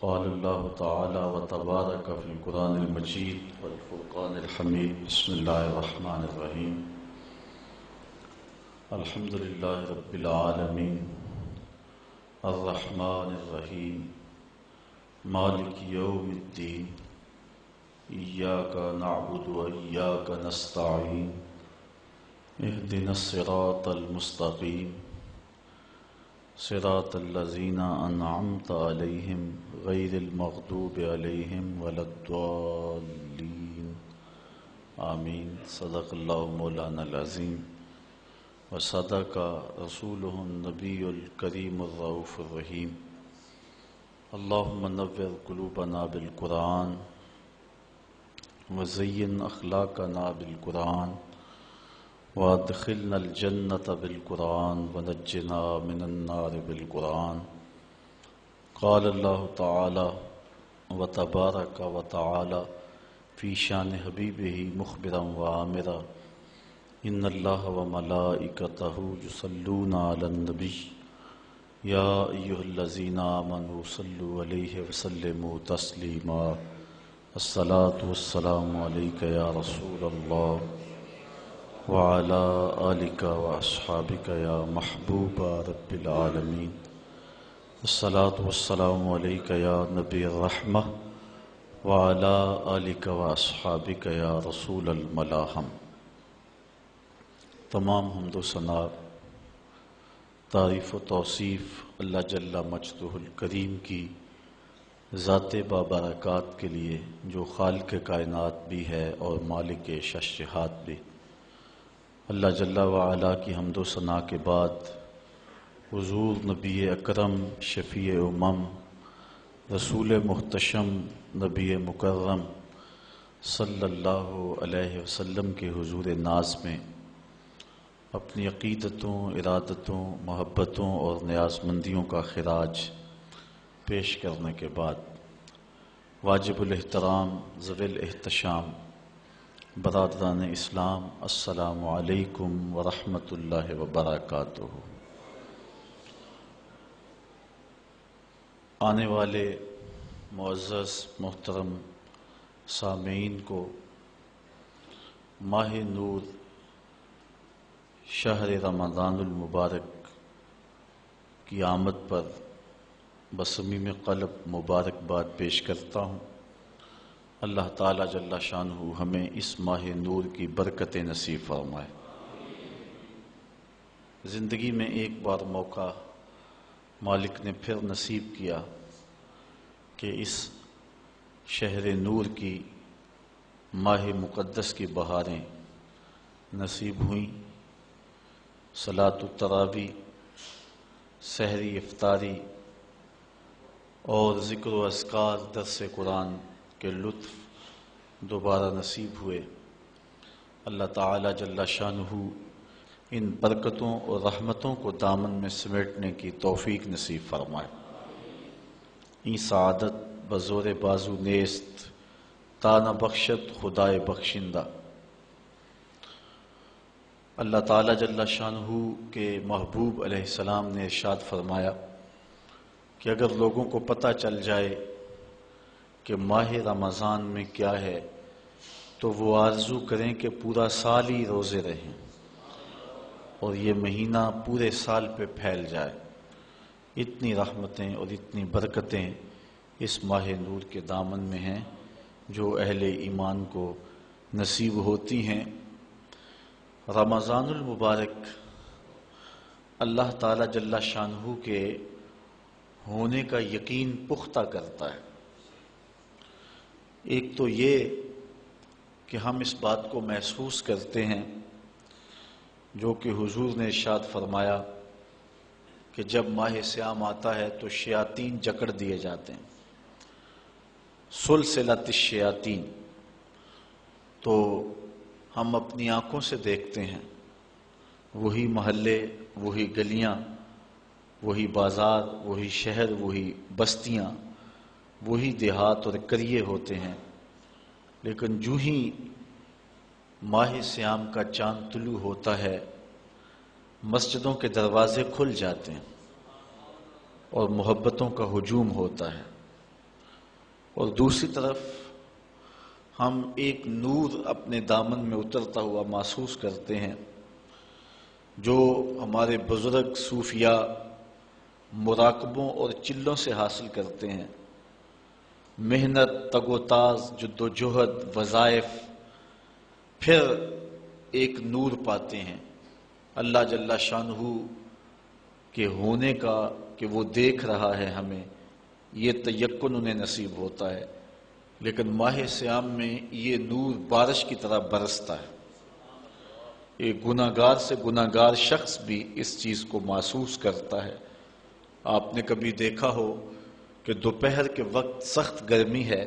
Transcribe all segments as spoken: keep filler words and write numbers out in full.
قال الله تعالى وتبارك في القرآن المجيد والفرقان الحميد. بسم الله الرحمن الرحيم. الحمد لله رب العالمين الرحمن الرحيم مالك يوم الدين إياك نعبد وإياك نستعين اهدنا الصراط المستقيم صراط الذين أنعمت عليهم غير المغضوب عليهم ولا الضالين آمين. صدق الله مولانا العظيم وصدق رسوله النبي الكريم الرؤوف الرحيم. اللهم نور قلوبنا بالقرآن وزين أخلاقنا بالقرآن وادخلنا الجنة بالقرآن ونجنا من النار بالقرآن. قال الله تعالى وتبارك وتعالى في شان حبيبه مخبرا وآمرا إن الله وملائكته يصلون على النبي يا أيها الذين آمنوا صلوا عليه وسلموا تسليما. الصلاة والسلام عليك يا رسول الله وعلى آلك وأصحابك يا محبوب رب العالمين. الصلاة والسلام عليك يا نبي الرحمة وعلى آلك وأصحابك يا رسول الملاحم. تمام حمد و ثنا تعریف و توصیف اللہ جل مجدہ الکریم کی ذات بابرکات کے لیے جو خالق کائنات بھی ہے اور مالک شش جہات بھی. اللہ جل وعلا کی حمد و ثنا کے بعد حضور نبی اکرم شفیع امم رسول محتشم نبی مکرم صلی اللہ علیہ وسلم کے حضور ناز میں اپنی عقیدتوں، ارادتوں، محبتوں اور نیازمندیوں کا خراج پیش کرنے کے بعد واجب الاحترام ذوی الاحتشام برادران اسلام، السلام علیکم ورحمۃ اللہ وبرکاتہ. آنے والے معزز محترم سامعین کو ماہ نور شہر رمضان المبارک کی آمد پر بصمیم قلب مبارکباد پیش کرتا ہوں. اللہ تعالیٰ جل شانہ ہمیں اس ماہ نور کی برکت نصیب فرمائے. زندگی میں ایک بار موقع مالک نے پھر نصیب کیا کہ اس شہر نور کی ماہ مقدس کی بہاریں نصیب ہوئیں. صلاۃ التراویح، سحری افطاری اور ذکر و اذکار، درس قرآن کے لطف دوبارہ نصیب ہوئے. اللہ تعالیٰ جل شانہ ان برکتوں اور رحمتوں کو دامن میں سمیٹنے کی توفیق نصیب فرمائے. این سعادت بزور بازو نیست تا نہ بخشت خدائے بخشندہ. اللہ تعالیٰ جل شانہ کے محبوب علیہ السلام نے ارشاد فرمایا کہ اگر لوگوں کو پتہ چل جائے کہ ماہ رمضان میں کیا ہے تو وہ آرزو کریں کہ پورا سال ہی روزے رہیں اور یہ مہینہ پورے سال پہ پھیل جائے. اتنی رحمتیں اور اتنی برکتیں اس ماہ نور کے دامن میں ہیں جو اہل ایمان کو نصیب ہوتی ہیں. رمضان المبارک اللہ تعالیٰ جل شانہ کے ہونے کا یقین پختہ کرتا ہے. ایک تو یہ کہ ہم اس بات کو محسوس کرتے ہیں جو کہ حضور نے ارشاد فرمایا کہ جب ماہ صیام آتا ہے تو شیاطین جکڑ دیے جاتے ہیں. سلسلۃ الشیاطین. تو ہم اپنی آنکھوں سے دیکھتے ہیں وہی محلے، وہی گلیاں، وہی بازار، وہی شہر، وہی بستیاں، وہی دیہات اور قریے ہوتے ہیں. لیکن جو ہی ماہ صیام کا چاند طلوع ہوتا ہے مسجدوں کے دروازے کھل جاتے ہیں اور محبتوں کا ہجوم ہوتا ہے. اور دوسری طرف ہم ایک نور اپنے دامن میں اترتا ہوا محسوس کرتے ہیں جو ہمارے بزرگ صوفیاء مراقبوں اور چلوں سے حاصل کرتے ہیں، محنت، تگ و تاز، جد و جہد، وظائف، پھر ایک نور پاتے ہیں اللہ جل شانہ کے ہونے کا، کہ وہ دیکھ رہا ہے ہمیں، یہ تیقن انہیں نصیب ہوتا ہے۔ لیکن ماہ صیام میں یہ نور بارش کی طرح برستا ہے۔ ایک گناہ گار سے گناہ گار شخص بھی اس چیز کو محسوس کرتا ہے۔ آپ نے کبھی دیکھا ہو کہ دوپہر کے وقت سخت گرمی ہے،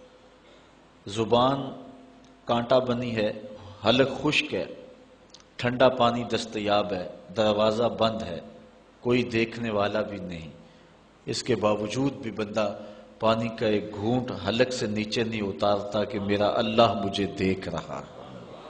زبان کانٹا بنی ہے، حلق خشک ہے، ٹھنڈا پانی دستیاب ہے، دروازہ بند ہے، کوئی دیکھنے والا بھی نہیں، اس کے باوجود بھی بندہ پانی کا ایک گھونٹ حلق سے نیچے نہیں اتارتا کہ میرا اللہ مجھے دیکھ رہا ہے۔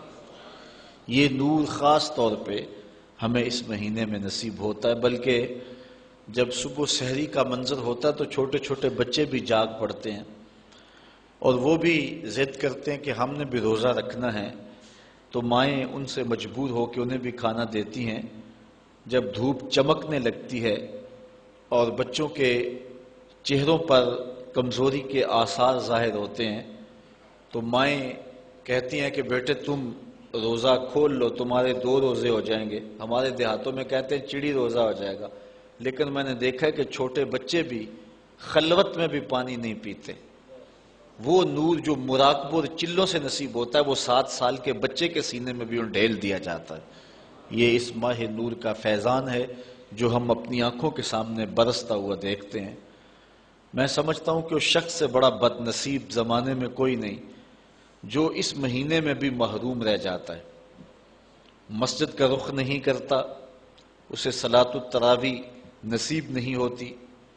یہ نور خاص طور پہ ہمیں اس مہینے میں نصیب ہوتا ہے، بلکہ جب صبح سحری کا منظر ہوتا ہے تو چھوٹے چھوٹے بچے بھی جاگ پڑتے ہیں اور وہ بھی ضد کرتے ہیں کہ ہم نے بھی روزہ رکھنا ہے، تو مائیں ان سے مجبور ہو کے انہیں بھی کھانا دیتی ہیں۔ جب دھوپ چمکنے لگتی ہے اور بچوں کے چہروں پر کمزوری کے آثار ظاہر ہوتے ہیں تو مائیں کہتی ہیں کہ بیٹے تم روزہ کھول لو، تمہارے دو روزے ہو جائیں گے۔ ہمارے دیہاتوں میں کہتے ہیں چڑی روزہ ہو جائے گا، لیکن میں نے دیکھا ہے کہ چھوٹے بچے بھی خلوت میں بھی پانی نہیں پیتے۔ وہ نور جو مراقبہ اور چلوں سے نصیب ہوتا ہے وہ سات سال کے بچے کے سینے میں بھی ڈھیل دیا جاتا ہے۔ یہ اس ماہ نور کا فیضان ہے جو ہم اپنی آنکھوں کے سامنے برستا ہوا دیکھتے ہیں۔ میں سمجھتا ہوں کہ اس شخص سے بڑا بد نصیب زمانے میں کوئی نہیں جو اس مہینے میں بھی محروم رہ جاتا ہے، مسجد کا رخ نہیں کرتا، اسے صلاۃ التراویح نصیب نہیں ہوتی،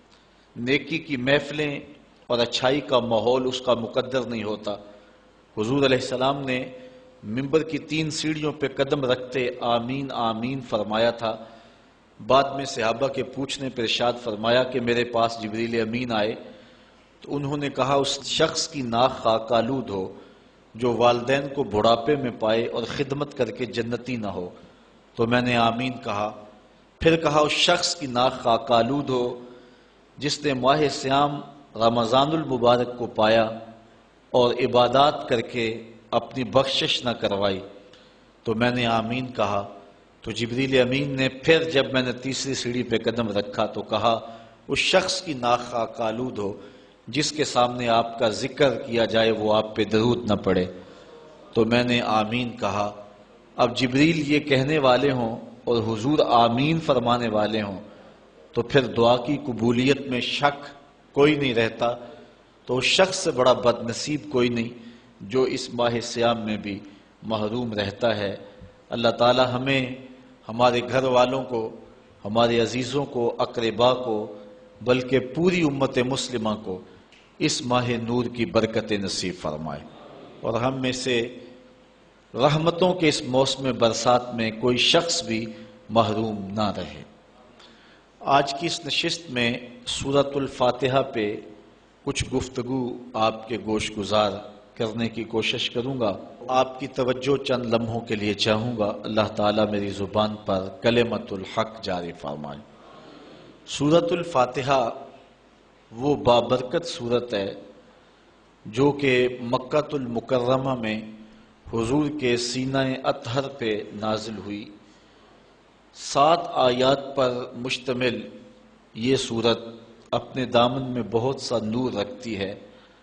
نیکی کی محفلیں اور اچھائی کا ماحول اس کا مقدر نہیں ہوتا۔ حضور علیہ السلام نے منبر کی تین سیڑھیوں پہ قدم رکھتے آمین آمین فرمایا تھا۔ بعد میں صحابہ کے پوچھنے پر ارشاد فرمایا کہ میرے پاس جبریل امین آئے تو انہوں نے کہا اس شخص کی ناک خاک آلود ہو جو والدین کو بڑھاپے میں پائے اور خدمت کر کے جنتی نہ ہو، تو میں نے آمین کہا۔ پھر کہا اس شخص کی ناک خاک آلود ہو جس نے ماہ صیام رمضان المبارک کو پایا اور عبادات کر کے اپنی بخشش نہ کروائی، تو میں نے آمین کہا۔ تو جبریل امین نے پھر جب میں نے تیسری سیڑھی پہ قدم رکھا تو کہا اس شخص کی ناک خاک آلود ہو جس کے سامنے آپ کا ذکر کیا جائے وہ آپ پہ درود نہ پڑے، تو میں نے آمین کہا۔ اب جبریل یہ کہنے والے ہوں اور حضور آمین فرمانے والے ہوں تو پھر دعا کی قبولیت میں شک کوئی نہیں رہتا، تو اس شخص سے بڑا بد نصیب کوئی نہیں جو اس ماہ صیام میں بھی محروم رہتا ہے۔ اللہ تعالی ہمیں، ہمارے گھر والوں کو، ہمارے عزیزوں کو، اقربا کو، بلکہ پوری امت مسلمہ کو اس ماہ نور کی برکت نصیب فرمائے اور ہم میں سے رحمتوں کے اس موسم برسات میں کوئی شخص بھی محروم نہ رہے۔ آج کی اس نشست میں سورۃ الفاتحہ پہ کچھ گفتگو آپ کے گوش گزار کرنے کی کوشش کروں گا۔ آپ کی توجہ چند لمحوں کے لیے چاہوں گا، اللہ تعالیٰ میری زبان پر کلمۃ الحق جاری فرمائے۔ سورۃ الفاتحہ وہ بابرکت سورت ہے جو کہ مکہ المکرمہ میں حضور کے سینہ اطہر پہ نازل ہوئی۔ سات آیات پر مشتمل یہ سورت اپنے دامن میں بہت سا نور رکھتی ہے،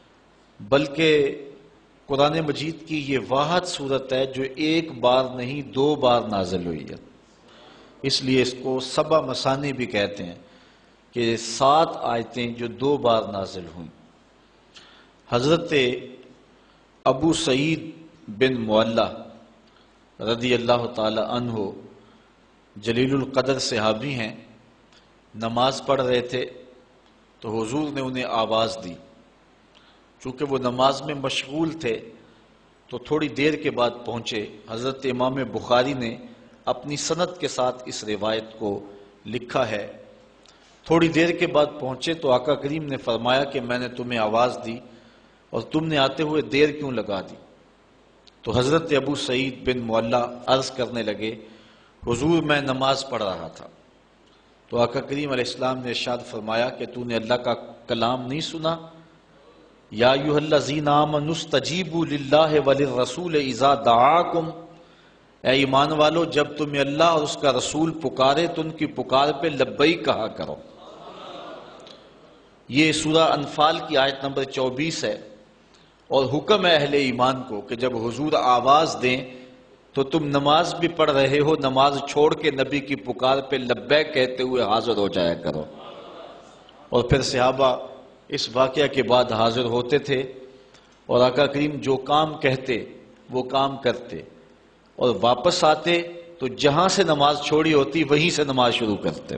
بلکہ قرآن مجید کی یہ واحد سورت ہے جو ایک بار نہیں دو بار نازل ہوئی ہے، اس لیے اس کو سبع مثانی بھی کہتے ہیں کہ سات آیتیں جو دو بار نازل ہوئیں۔ حضرت ابو سعید بن معلہ رضی اللہ تعالی عنہ جلیل القدر صحابی ہیں، نماز پڑھ رہے تھے تو حضور نے انہیں آواز دی۔ چونکہ وہ نماز میں مشغول تھے تو تھوڑی دیر کے بعد پہنچے۔ حضرت امام بخاری نے اپنی سند کے ساتھ اس روایت کو لکھا ہے۔ تھوڑی دیر کے بعد پہنچے تو آقا کریم نے فرمایا کہ میں نے تمہیں آواز دی اور تم نے آتے ہوئے دیر کیوں لگا دی؟ تو حضرت ابو سعید بن معلا عرض کرنے لگے حضور میں نماز پڑھ رہا تھا، تو آقا کریم علیہ السلام نے ارشاد فرمایا کہ تو نے اللہ کا کلام نہیں سنا؟ یا ایھا الذین آمنوا استجیبوا للہ وللرسول اذا دعاکم، اے ایمان والو جب تمہیں اللہ اور اس کا رسول پکارے تو ان کی پکار پہ لبیک کہا کرو۔ یہ سورہ انفال کی آیت نمبر چوبیس ہے، اور حکم ہے اہل ایمان کو کہ جب حضور آواز دیں تو تم نماز بھی پڑھ رہے ہو، نماز چھوڑ کے نبی کی پکار پہ لبیک کہتے ہوئے حاضر ہو جایا کرو۔ اور پھر صحابہ اس واقعہ کے بعد حاضر ہوتے تھے، اور آقا کریم جو کام کہتے وہ کام کرتے، اور واپس آتے تو جہاں سے نماز چھوڑی ہوتی وہیں سے نماز شروع کرتے۔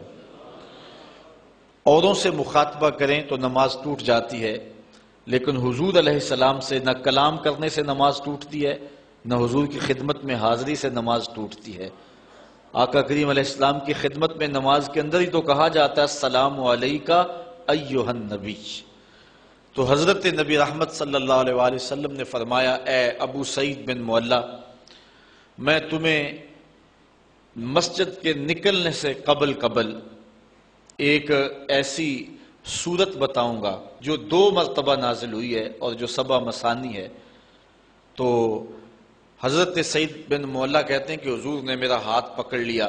اوروں سے مخاطبہ کریں تو نماز ٹوٹ جاتی ہے، لیکن حضور علیہ السلام سے نہ کلام کرنے سے نماز ٹوٹتی ہے، نہ حضور کی خدمت میں حاضری سے نماز ٹوٹتی ہے۔ آقا کریم علیہ السلام کی خدمت میں نماز کے اندر ہی تو کہا جاتا ہے السلام علیکہ ایھا النبی۔ تو حضرت نبی رحمت صلی اللہ علیہ وآلہ وسلم نے فرمایا اے ابو سعید بن معلا، میں تمہیں مسجد کے نکلنے سے قبل قبل ایک ایسی سورت بتاؤں گا جو دو مرتبہ نازل ہوئی ہے اور جو سبع مثانی ہے۔ تو حضرت سعید بن معلا کہتے ہیں کہ حضور نے میرا ہاتھ پکڑ لیا،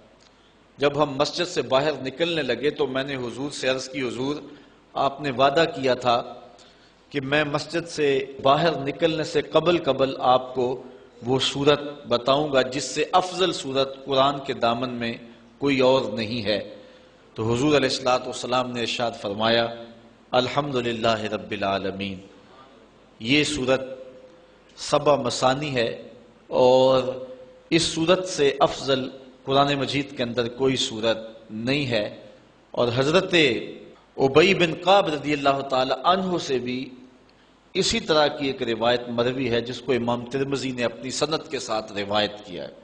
جب ہم مسجد سے باہر نکلنے لگے تو میں نے حضور سے عرض کی حضور آپ نے وعدہ کیا تھا کہ میں مسجد سے باہر نکلنے سے قبل قبل آپ کو وہ سورت بتاؤں گا جس سے افضل سورت قرآن کے دامن میں کوئی اور نہیں ہے۔ تو حضور علیہ الصلوۃ والسلام نے ارشاد فرمایا الحمدللہ رب العالمین۔ یہ سورت سبع مثانی ہے، اور اس سورت سے افضل قرآن مجید کے اندر کوئی سورت نہیں ہے۔ اور حضرت ابی بن کعب رضی اللہ تعالی عنہ سے بھی اسی طرح کی ایک روایت مروی ہے جس کو امام ترمذی نے اپنی سند کے ساتھ روایت کیا ہے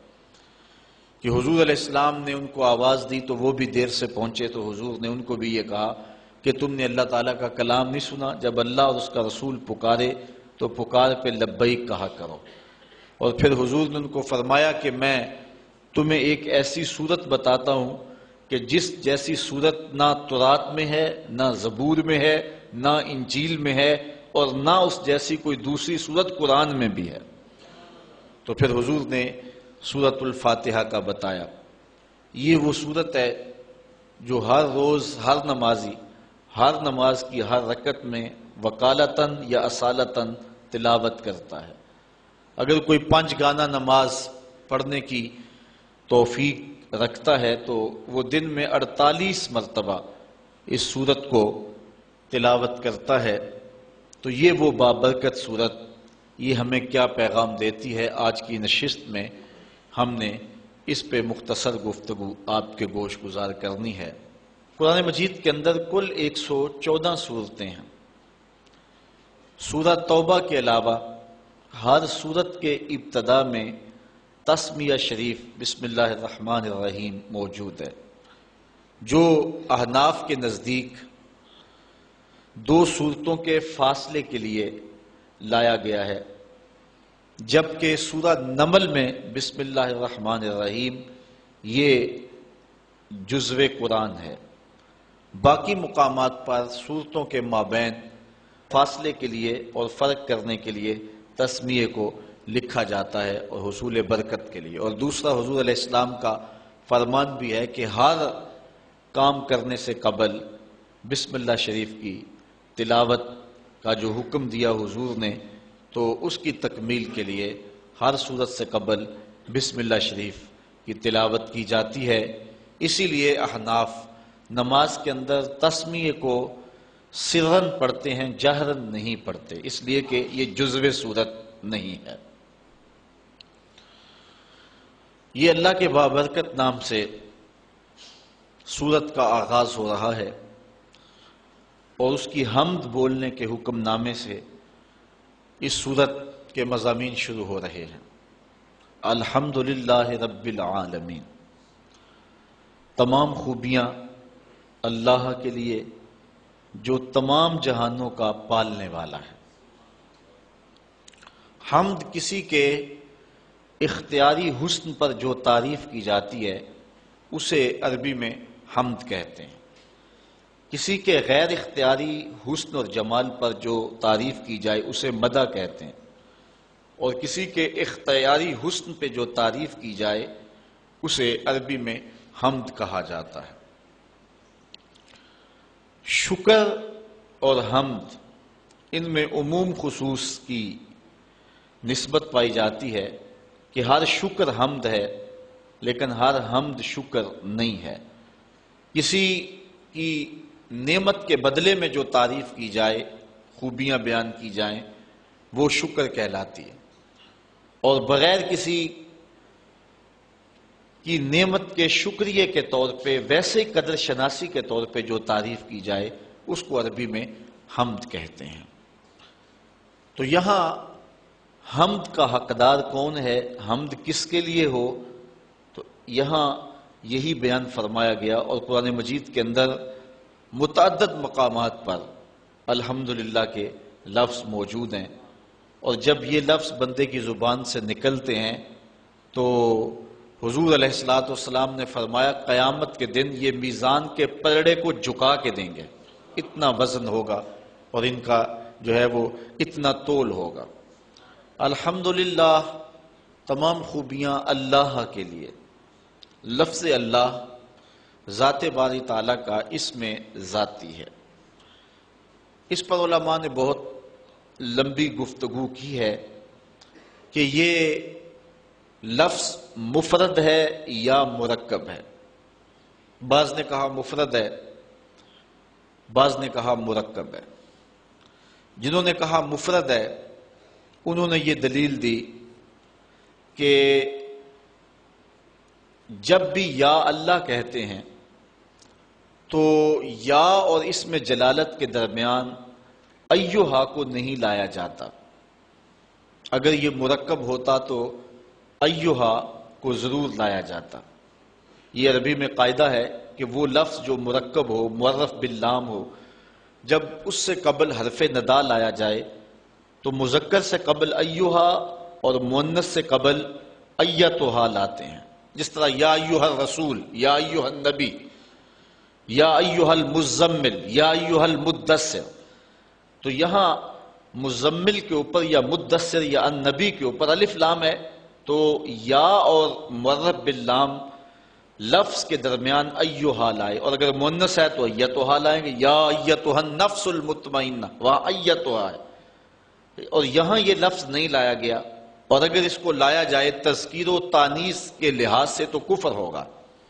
کہ حضور علیہ السلام نے ان کو آواز دی تو وہ بھی دیر سے پہنچے، تو حضور نے ان کو بھی یہ کہا کہ تم نے اللہ تعالیٰ کا کلام نہیں سنا؟ جب اللہ اور اس کا رسول پکارے تو پکار پہ لبیک کہا کرو۔ اور پھر حضور نے ان کو فرمایا کہ میں تمہیں ایک ایسی صورت بتاتا ہوں کہ جس جیسی صورت نہ تورات میں ہے، نہ زبور میں ہے، نہ انجیل میں ہے، اور نہ اس جیسی کوئی دوسری صورت قرآن میں بھی ہے۔ تو پھر حضور نے سورۃ الفاتحہ کا بتایا۔ یہ وہ صورت ہے جو ہر روز ہر نمازی ہر نماز کی ہر رکعت میں وقالتاً یا اصالتاً تلاوت کرتا ہے۔ اگر کوئی پانچ گانا نماز پڑھنے کی توفیق رکھتا ہے تو وہ دن میں اڑتالیس مرتبہ اس سورت کو تلاوت کرتا ہے۔ تو یہ وہ بابرکت سورت، یہ ہمیں کیا پیغام دیتی ہے؟ آج کی نشست میں ہم نے اس پہ مختصر گفتگو آپ کے گوش گزار کرنی ہے۔ قرآن مجید کے اندر کل ایک سو چودہ صورتیں ہیں۔ سورہ توبہ کے علاوہ ہر سورت کے ابتدا میں تسمیہ شریف بسم اللہ الرحمن الرحیم موجود ہے، جو احناف کے نزدیک دو صورتوں کے فاصلے کے لیے لایا گیا ہے، جبکہ سورہ نمل میں بسم اللہ الرحمن الرحیم یہ جزو قرآن ہے۔ باقی مقامات پر صورتوں کے مابین فاصلے کے لیے اور فرق کرنے کے لیے تسمیہ کو لکھا جاتا ہے اور حصول برکت کے لیے۔ اور دوسرا حضور علیہ السلام کا فرمان بھی ہے کہ ہر کام کرنے سے قبل بسم اللہ شریف کی تلاوت کا جو حکم دیا حضور نے، تو اس کی تکمیل کے لیے ہر صورت سے قبل بسم اللہ شریف کی تلاوت کی جاتی ہے۔ اسی لیے احناف نماز کے اندر تسمیہ کو سرن پڑھتے ہیں، جہرن نہیں پڑھتے، اس لیے کہ یہ جزو صورت نہیں ہے۔ یہ اللہ کے بابرکت نام سے سورت کا آغاز ہو رہا ہے، اور اس کی حمد بولنے کے حکم نامے سے اس سورت کے مضامین شروع ہو رہے ہیں۔ الحمدللہ رب العالمین، تمام خوبیاں اللہ کے لیے جو تمام جہانوں کا پالنے والا ہے۔ حمد کسی کے اختیاری حسن پر جو تعریف کی جاتی ہے اسے عربی میں حمد کہتے ہیں۔ کسی کے غیر اختیاری حسن اور جمال پر جو تعریف کی جائے اسے مدح کہتے ہیں، اور کسی کے اختیاری حسن پہ جو تعریف کی جائے اسے عربی میں حمد کہا جاتا ہے۔ شکر اور حمد ان میں عموم خصوص کی نسبت پائی جاتی ہے کہ ہر شکر حمد ہے لیکن ہر حمد شکر نہیں ہے۔ کسی کی نعمت کے بدلے میں جو تعریف کی جائے، خوبیاں بیان کی جائیں، وہ شکر کہلاتی ہے، اور بغیر کسی کی نعمت کے شکریہ کے طور پہ ویسے قدر شناسی کے طور پہ جو تعریف کی جائے اس کو عربی میں حمد کہتے ہیں۔ تو یہاں حمد کا حقدار کون ہے، حمد کس کے لیے ہو، تو یہاں یہی بیان فرمایا گیا، اور قرآن مجید کے اندر متعدد مقامات پر الحمدللہ کے لفظ موجود ہیں، اور جب یہ لفظ بندے کی زبان سے نکلتے ہیں تو حضور علیہ الصلوۃ والسلام نے فرمایا قیامت کے دن یہ میزان کے پلڑے کو جھکا کے دیں گے، اتنا وزن ہوگا اور ان کا جو ہے وہ اتنا تول ہوگا۔ الحمدللہ تمام خوبیاں اللہ کے لیے۔ لفظ اللہ ذات باری تعالیٰ کا اس میں ذاتی ہے۔ اس پر علماء نے بہت لمبی گفتگو کی ہے کہ یہ لفظ مفرد ہے یا مرکب ہے۔ بعض نے کہا مفرد ہے، بعض نے کہا مرکب ہے۔ جنہوں نے کہا مفرد ہے انہوں نے یہ دلیل دی کہ جب بھی یا اللہ کہتے ہیں تو یا اور اس میں جلالت کے درمیان ایہا کو نہیں لایا جاتا۔ اگر یہ مرکب ہوتا تو ایہا کو ضرور لایا جاتا۔ یہ عربی میں قاعدہ ہے کہ وہ لفظ جو مرکب ہو، معرف باللام ہو، جب اس سے قبل حرف ندا لایا جائے تو مذکر سے قبل ایہا اور مؤنث سے قبل ایتھا لاتے ہیں۔ جس طرح یا ایہا الرسول، یا ایہا النبی، یا ایہا المزمل، یا ایہا المدثر، تو یہاں مزمل کے اوپر یا مدثر یا النبی کے اوپر الف لام ہے، تو یا اور معرف باللام لفظ کے درمیان ایہا لائے، اور اگر مؤنث ہے تو ایتھا لائیں گے، یا ایتھا النفس المطمئنہ، وہاں ایتھا ہے، اور یہاں یہ لفظ نہیں لایا گیا، اور اگر اس کو لایا جائے تذکیر و تانیث کے لحاظ سے تو کفر ہوگا۔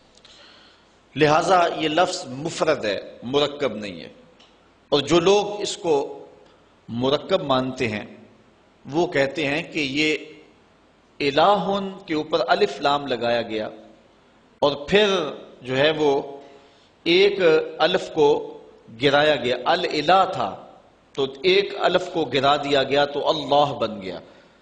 لہٰذا یہ لفظ مفرد ہے، مرکب نہیں ہے، اور جو لوگ اس کو مرکب مانتے ہیں وہ کہتے ہیں کہ یہ الہن کے اوپر الف لام لگایا گیا، اور پھر جو ہے وہ ایک الف کو گرایا گیا، الالہ تھا تو ایک الف کو گرا دیا گیا تو اللہ بن گیا۔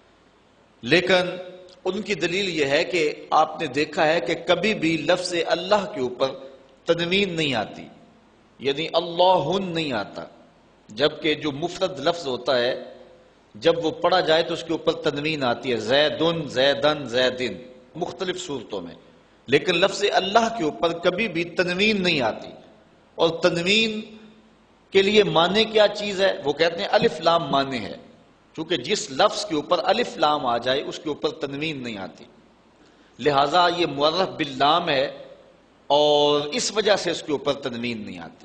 لیکن ان کی دلیل یہ ہے کہ آپ نے دیکھا ہے کہ کبھی بھی لفظ اللہ کے اوپر تنوین نہیں آتی، یعنی اللہن نہیں آتا، جبکہ جو مفرد لفظ ہوتا ہے جب وہ پڑھا جائے تو اس کے اوپر تنوین آتی ہے، زیدن، زیدن، زیدن، مختلف صورتوں میں، لیکن لفظ اللہ کے اوپر کبھی بھی تنوین نہیں آتی۔ اور تنوین کے لیے معنی کیا چیز ہے؟ وہ کہتے ہیں الف لام معنی ہے، چونکہ جس لفظ کے اوپر الف لام آ جائے اس کے اوپر تنوین نہیں آتی، لہٰذا یہ معرف باللام ہے اور اس وجہ سے اس کے اوپر تنوین نہیں آتی۔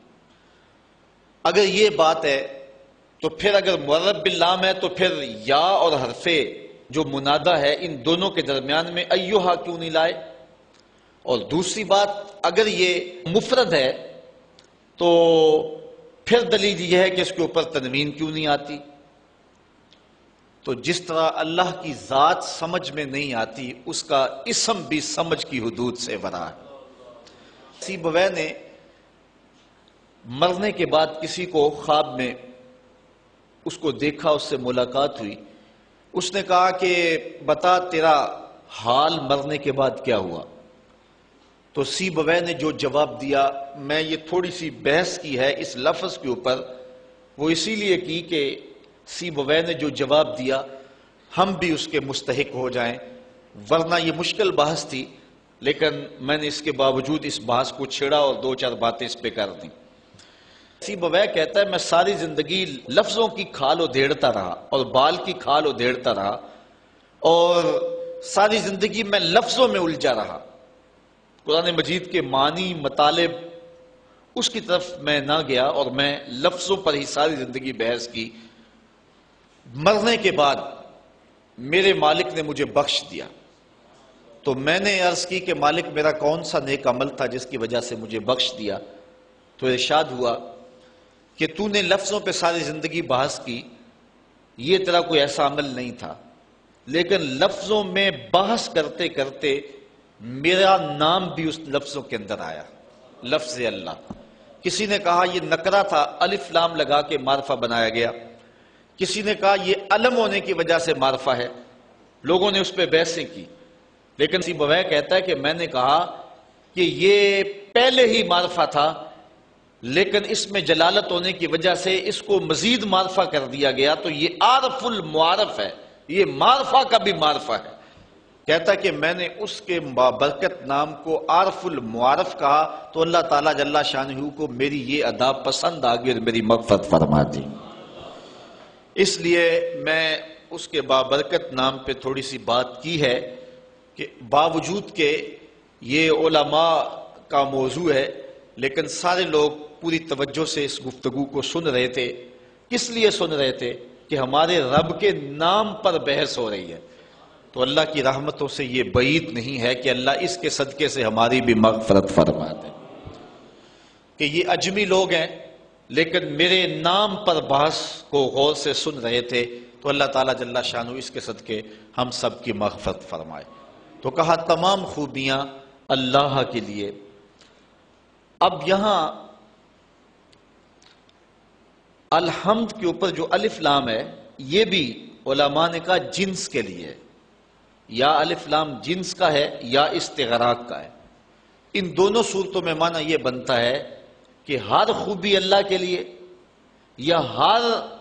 اگر یہ بات ہے تو پھر اگر معرف باللام ہے تو پھر یا اور حرف جو منادہ ہے ان دونوں کے درمیان میں ایہا کیوں نہیں لائے؟ اور دوسری بات، اگر یہ مفرد ہے تو پھر دلیل یہ ہے کہ اس کے اوپر تنوین کیوں نہیں آتی؟ تو جس طرح اللہ کی ذات سمجھ میں نہیں آتی، اس کا اسم بھی سمجھ کی حدود سے ورا ہے۔ سیبویہ نے مرنے کے بعد کسی کو خواب میں اس کو دیکھا، اس سے ملاقات ہوئی، اس نے کہا کہ بتا تیرا حال مرنے کے بعد کیا ہوا؟ تو سیبویہ نے جو جواب دیا، میں یہ تھوڑی سی بحث کی ہے اس لفظ کے اوپر، وہ اسی لیے کی کہ سیبویہ نے جو جواب دیا، ہم بھی اس کے مستحق ہو جائیں، ورنہ یہ مشکل بحث تھی، لیکن میں نے اس کے باوجود اس بحث کو چھیڑا اور دو چار باتیں اس پہ کر دیں۔ سی بویہ کہتا ہے میں ساری زندگی لفظوں کی کھال ادھیڑتا رہا اور بال کی کھال ادھیڑتا رہا، اور ساری زندگی میں لفظوں میں الجھا رہا، قرآن مجید کے معنی مطالب اس کی طرف میں نہ گیا اور میں لفظوں پر ہی ساری زندگی بحث کی۔ مرنے کے بعد میرے مالک نے مجھے بخش دیا، تو میں نے عرض کی کہ مالک میرا کون سا نیک عمل تھا جس کی وجہ سے مجھے بخش دیا؟ تو ارشاد ہوا کہ تو نے لفظوں پہ ساری زندگی بحث کی، یہ تیرا کوئی ایسا عمل نہیں تھا، لیکن لفظوں میں بحث کرتے کرتے میرا نام بھی اس لفظوں کے اندر آیا، لفظ اللہ۔ کسی نے کہا یہ نکرہ تھا، الف لام لگا کے معرفہ بنایا گیا، کسی نے کہا یہ علم ہونے کی وجہ سے معرفہ ہے، لوگوں نے اس پہ بحثیں کی، لیکن سی بویہ کہتا ہے کہ میں نے کہا کہ یہ پہلے ہی معرفہ تھا، لیکن اس میں جلالت ہونے کی وجہ سے اس کو مزید معرفہ کر دیا گیا، تو یہ عارف المعارف ہے، یہ معرفہ کا بھی معرفہ ہے۔ کہتا ہے کہ میں نے اس کے بابرکت نام کو عارف المعارف کہا، تو اللہ تعالیٰ جل شانہ کو میری یہ ادا پسند آ گئی اور میری مغفرت فرما دی۔ اس لیے میں اس کے بابرکت نام پہ تھوڑی سی بات کی ہے کہ باوجود کہ یہ علماء کا موضوع ہے، لیکن سارے لوگ پوری توجہ سے اس گفتگو کو سن رہے تھے۔ کس لیے سن رہے تھے؟ کہ ہمارے رب کے نام پر بحث ہو رہی ہے، تو اللہ کی رحمتوں سے یہ بعید نہیں ہے کہ اللہ اس کے صدقے سے ہماری بھی مغفرت فرما دے کہ یہ اجمی لوگ ہیں لیکن میرے نام پر بحث کو غور سے سن رہے تھے، تو اللہ تعالیٰ جل شانہ اس کے صدقے ہم سب کی مغفرت فرمائے۔ تو کہا تمام خوبیاں اللہ کے لیے۔ اب یہاں الحمد کے اوپر جو الف لام ہے، یہ بھی علماء نے کہا جنس کے لیے، یا الف لام جنس کا ہے یا استغراق کا ہے۔ ان دونوں صورتوں میں معنی یہ بنتا ہے کہ ہر خوبی اللہ کے لیے، یا ہر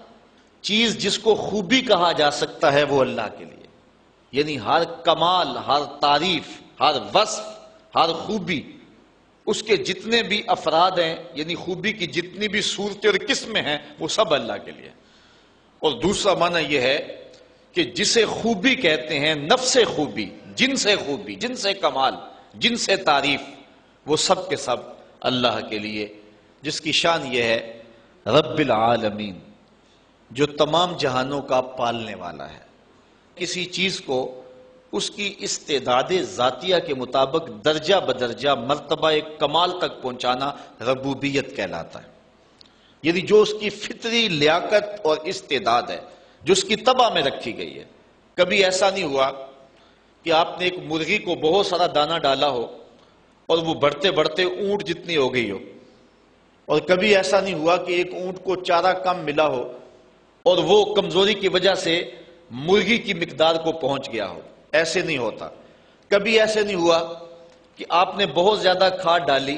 چیز جس کو خوبی کہا جا سکتا ہے وہ اللہ کے لیے، یعنی ہر کمال، ہر تعریف، ہر وصف، ہر خوبی، اس کے جتنے بھی افراد ہیں، یعنی خوبی کی جتنی بھی صورتیں اور قسمیں ہیں، وہ سب اللہ کے لیے۔ اور دوسرا معنی یہ ہے کہ جسے خوبی کہتے ہیں، نفس خوبی، جنس خوبی، جنس کمال، جنس تعریف، وہ سب کے سب اللہ کے لیے، جس کی شان یہ ہے رب العالمین، جو تمام جہانوں کا پالنے والا ہے۔ کسی چیز کو اس کی استعداد ذاتیہ کے مطابق درجہ بدرجہ مرتبہ کمال تک پہنچانا ربوبیت کہلاتا ہے، یعنی جو اس کی فطری لیاقت اور استعداد ہے، جو اس کی طبع میں رکھی گئی ہے۔ کبھی ایسا نہیں ہوا کہ آپ نے ایک مرغی کو بہت سارا دانہ ڈالا ہو اور وہ بڑھتے بڑھتے اونٹ جتنی ہو گئی ہو، اور کبھی ایسا نہیں ہوا کہ ایک اونٹ کو چارہ کم ملا ہو اور وہ کمزوری کی وجہ سے مرغی کی مقدار کو پہنچ گیا ہو، ایسے نہیں ہوتا۔ کبھی ایسے نہیں ہوا کہ آپ نے بہت زیادہ کھاد ڈالی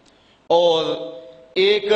اور ایک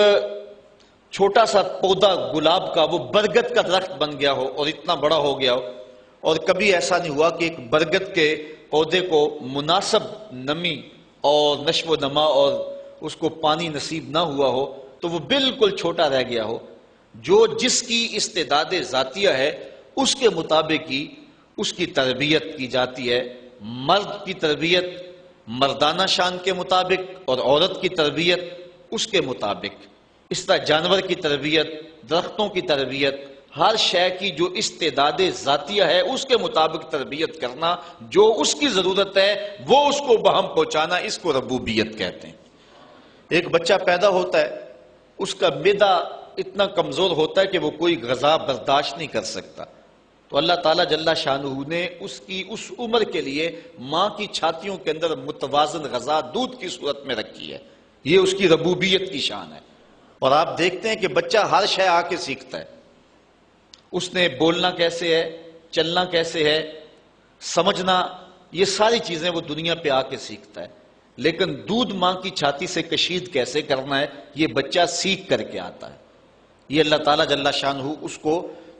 چھوٹا سا پودا گلاب کا وہ برگد کا درخت بن گیا ہو اور اتنا بڑا ہو گیا ہو، اور کبھی ایسا نہیں ہوا کہ ایک برگد کے پودے کو مناسب نمی اور نشو و نما اور اس کو پانی نصیب نہ ہوا ہو تو وہ بالکل چھوٹا رہ گیا ہو۔ جو جس کی استعداد ذاتیہ ہے اس کے مطابق ہی اس کی تربیت کی جاتی ہے۔ مرد کی تربیت مردانہ شان کے مطابق اور عورت کی تربیت اس کے مطابق، اس طرح جانور کی تربیت، درختوں کی تربیت، ہر شے کی جو استعداد ذاتیہ ہے اس کے مطابق تربیت کرنا، جو اس کی ضرورت ہے وہ اس کو بہم پہنچانا، اس کو ربوبیت کہتے ہیں۔ ایک بچہ پیدا ہوتا ہے، اس کا معدہ اتنا کمزور ہوتا ہے کہ وہ کوئی غذا برداشت نہیں کر سکتا، تو اللہ تعالیٰ جل شانہ نے اس کی اس عمر کے لیے ماں کی چھاتیوں کے اندر متوازن غذا دودھ کی صورت میں رکھی ہے۔ یہ اس کی ربوبیت کی شان ہے۔ اور آپ دیکھتے ہیں کہ بچہ ہر شے آ کے سیکھتا ہے، اس نے بولنا کیسے ہے، چلنا کیسے ہے، سمجھنا، یہ ساری چیزیں وہ دنیا پہ آ کے سیکھتا ہے، لیکن دودھ ماں کی چھاتی سے کشید کیسے کرنا ہے یہ بچہ سیکھ کر کے آتا ہے۔ یہ اللہ تعالیٰ جل شانہ اس کو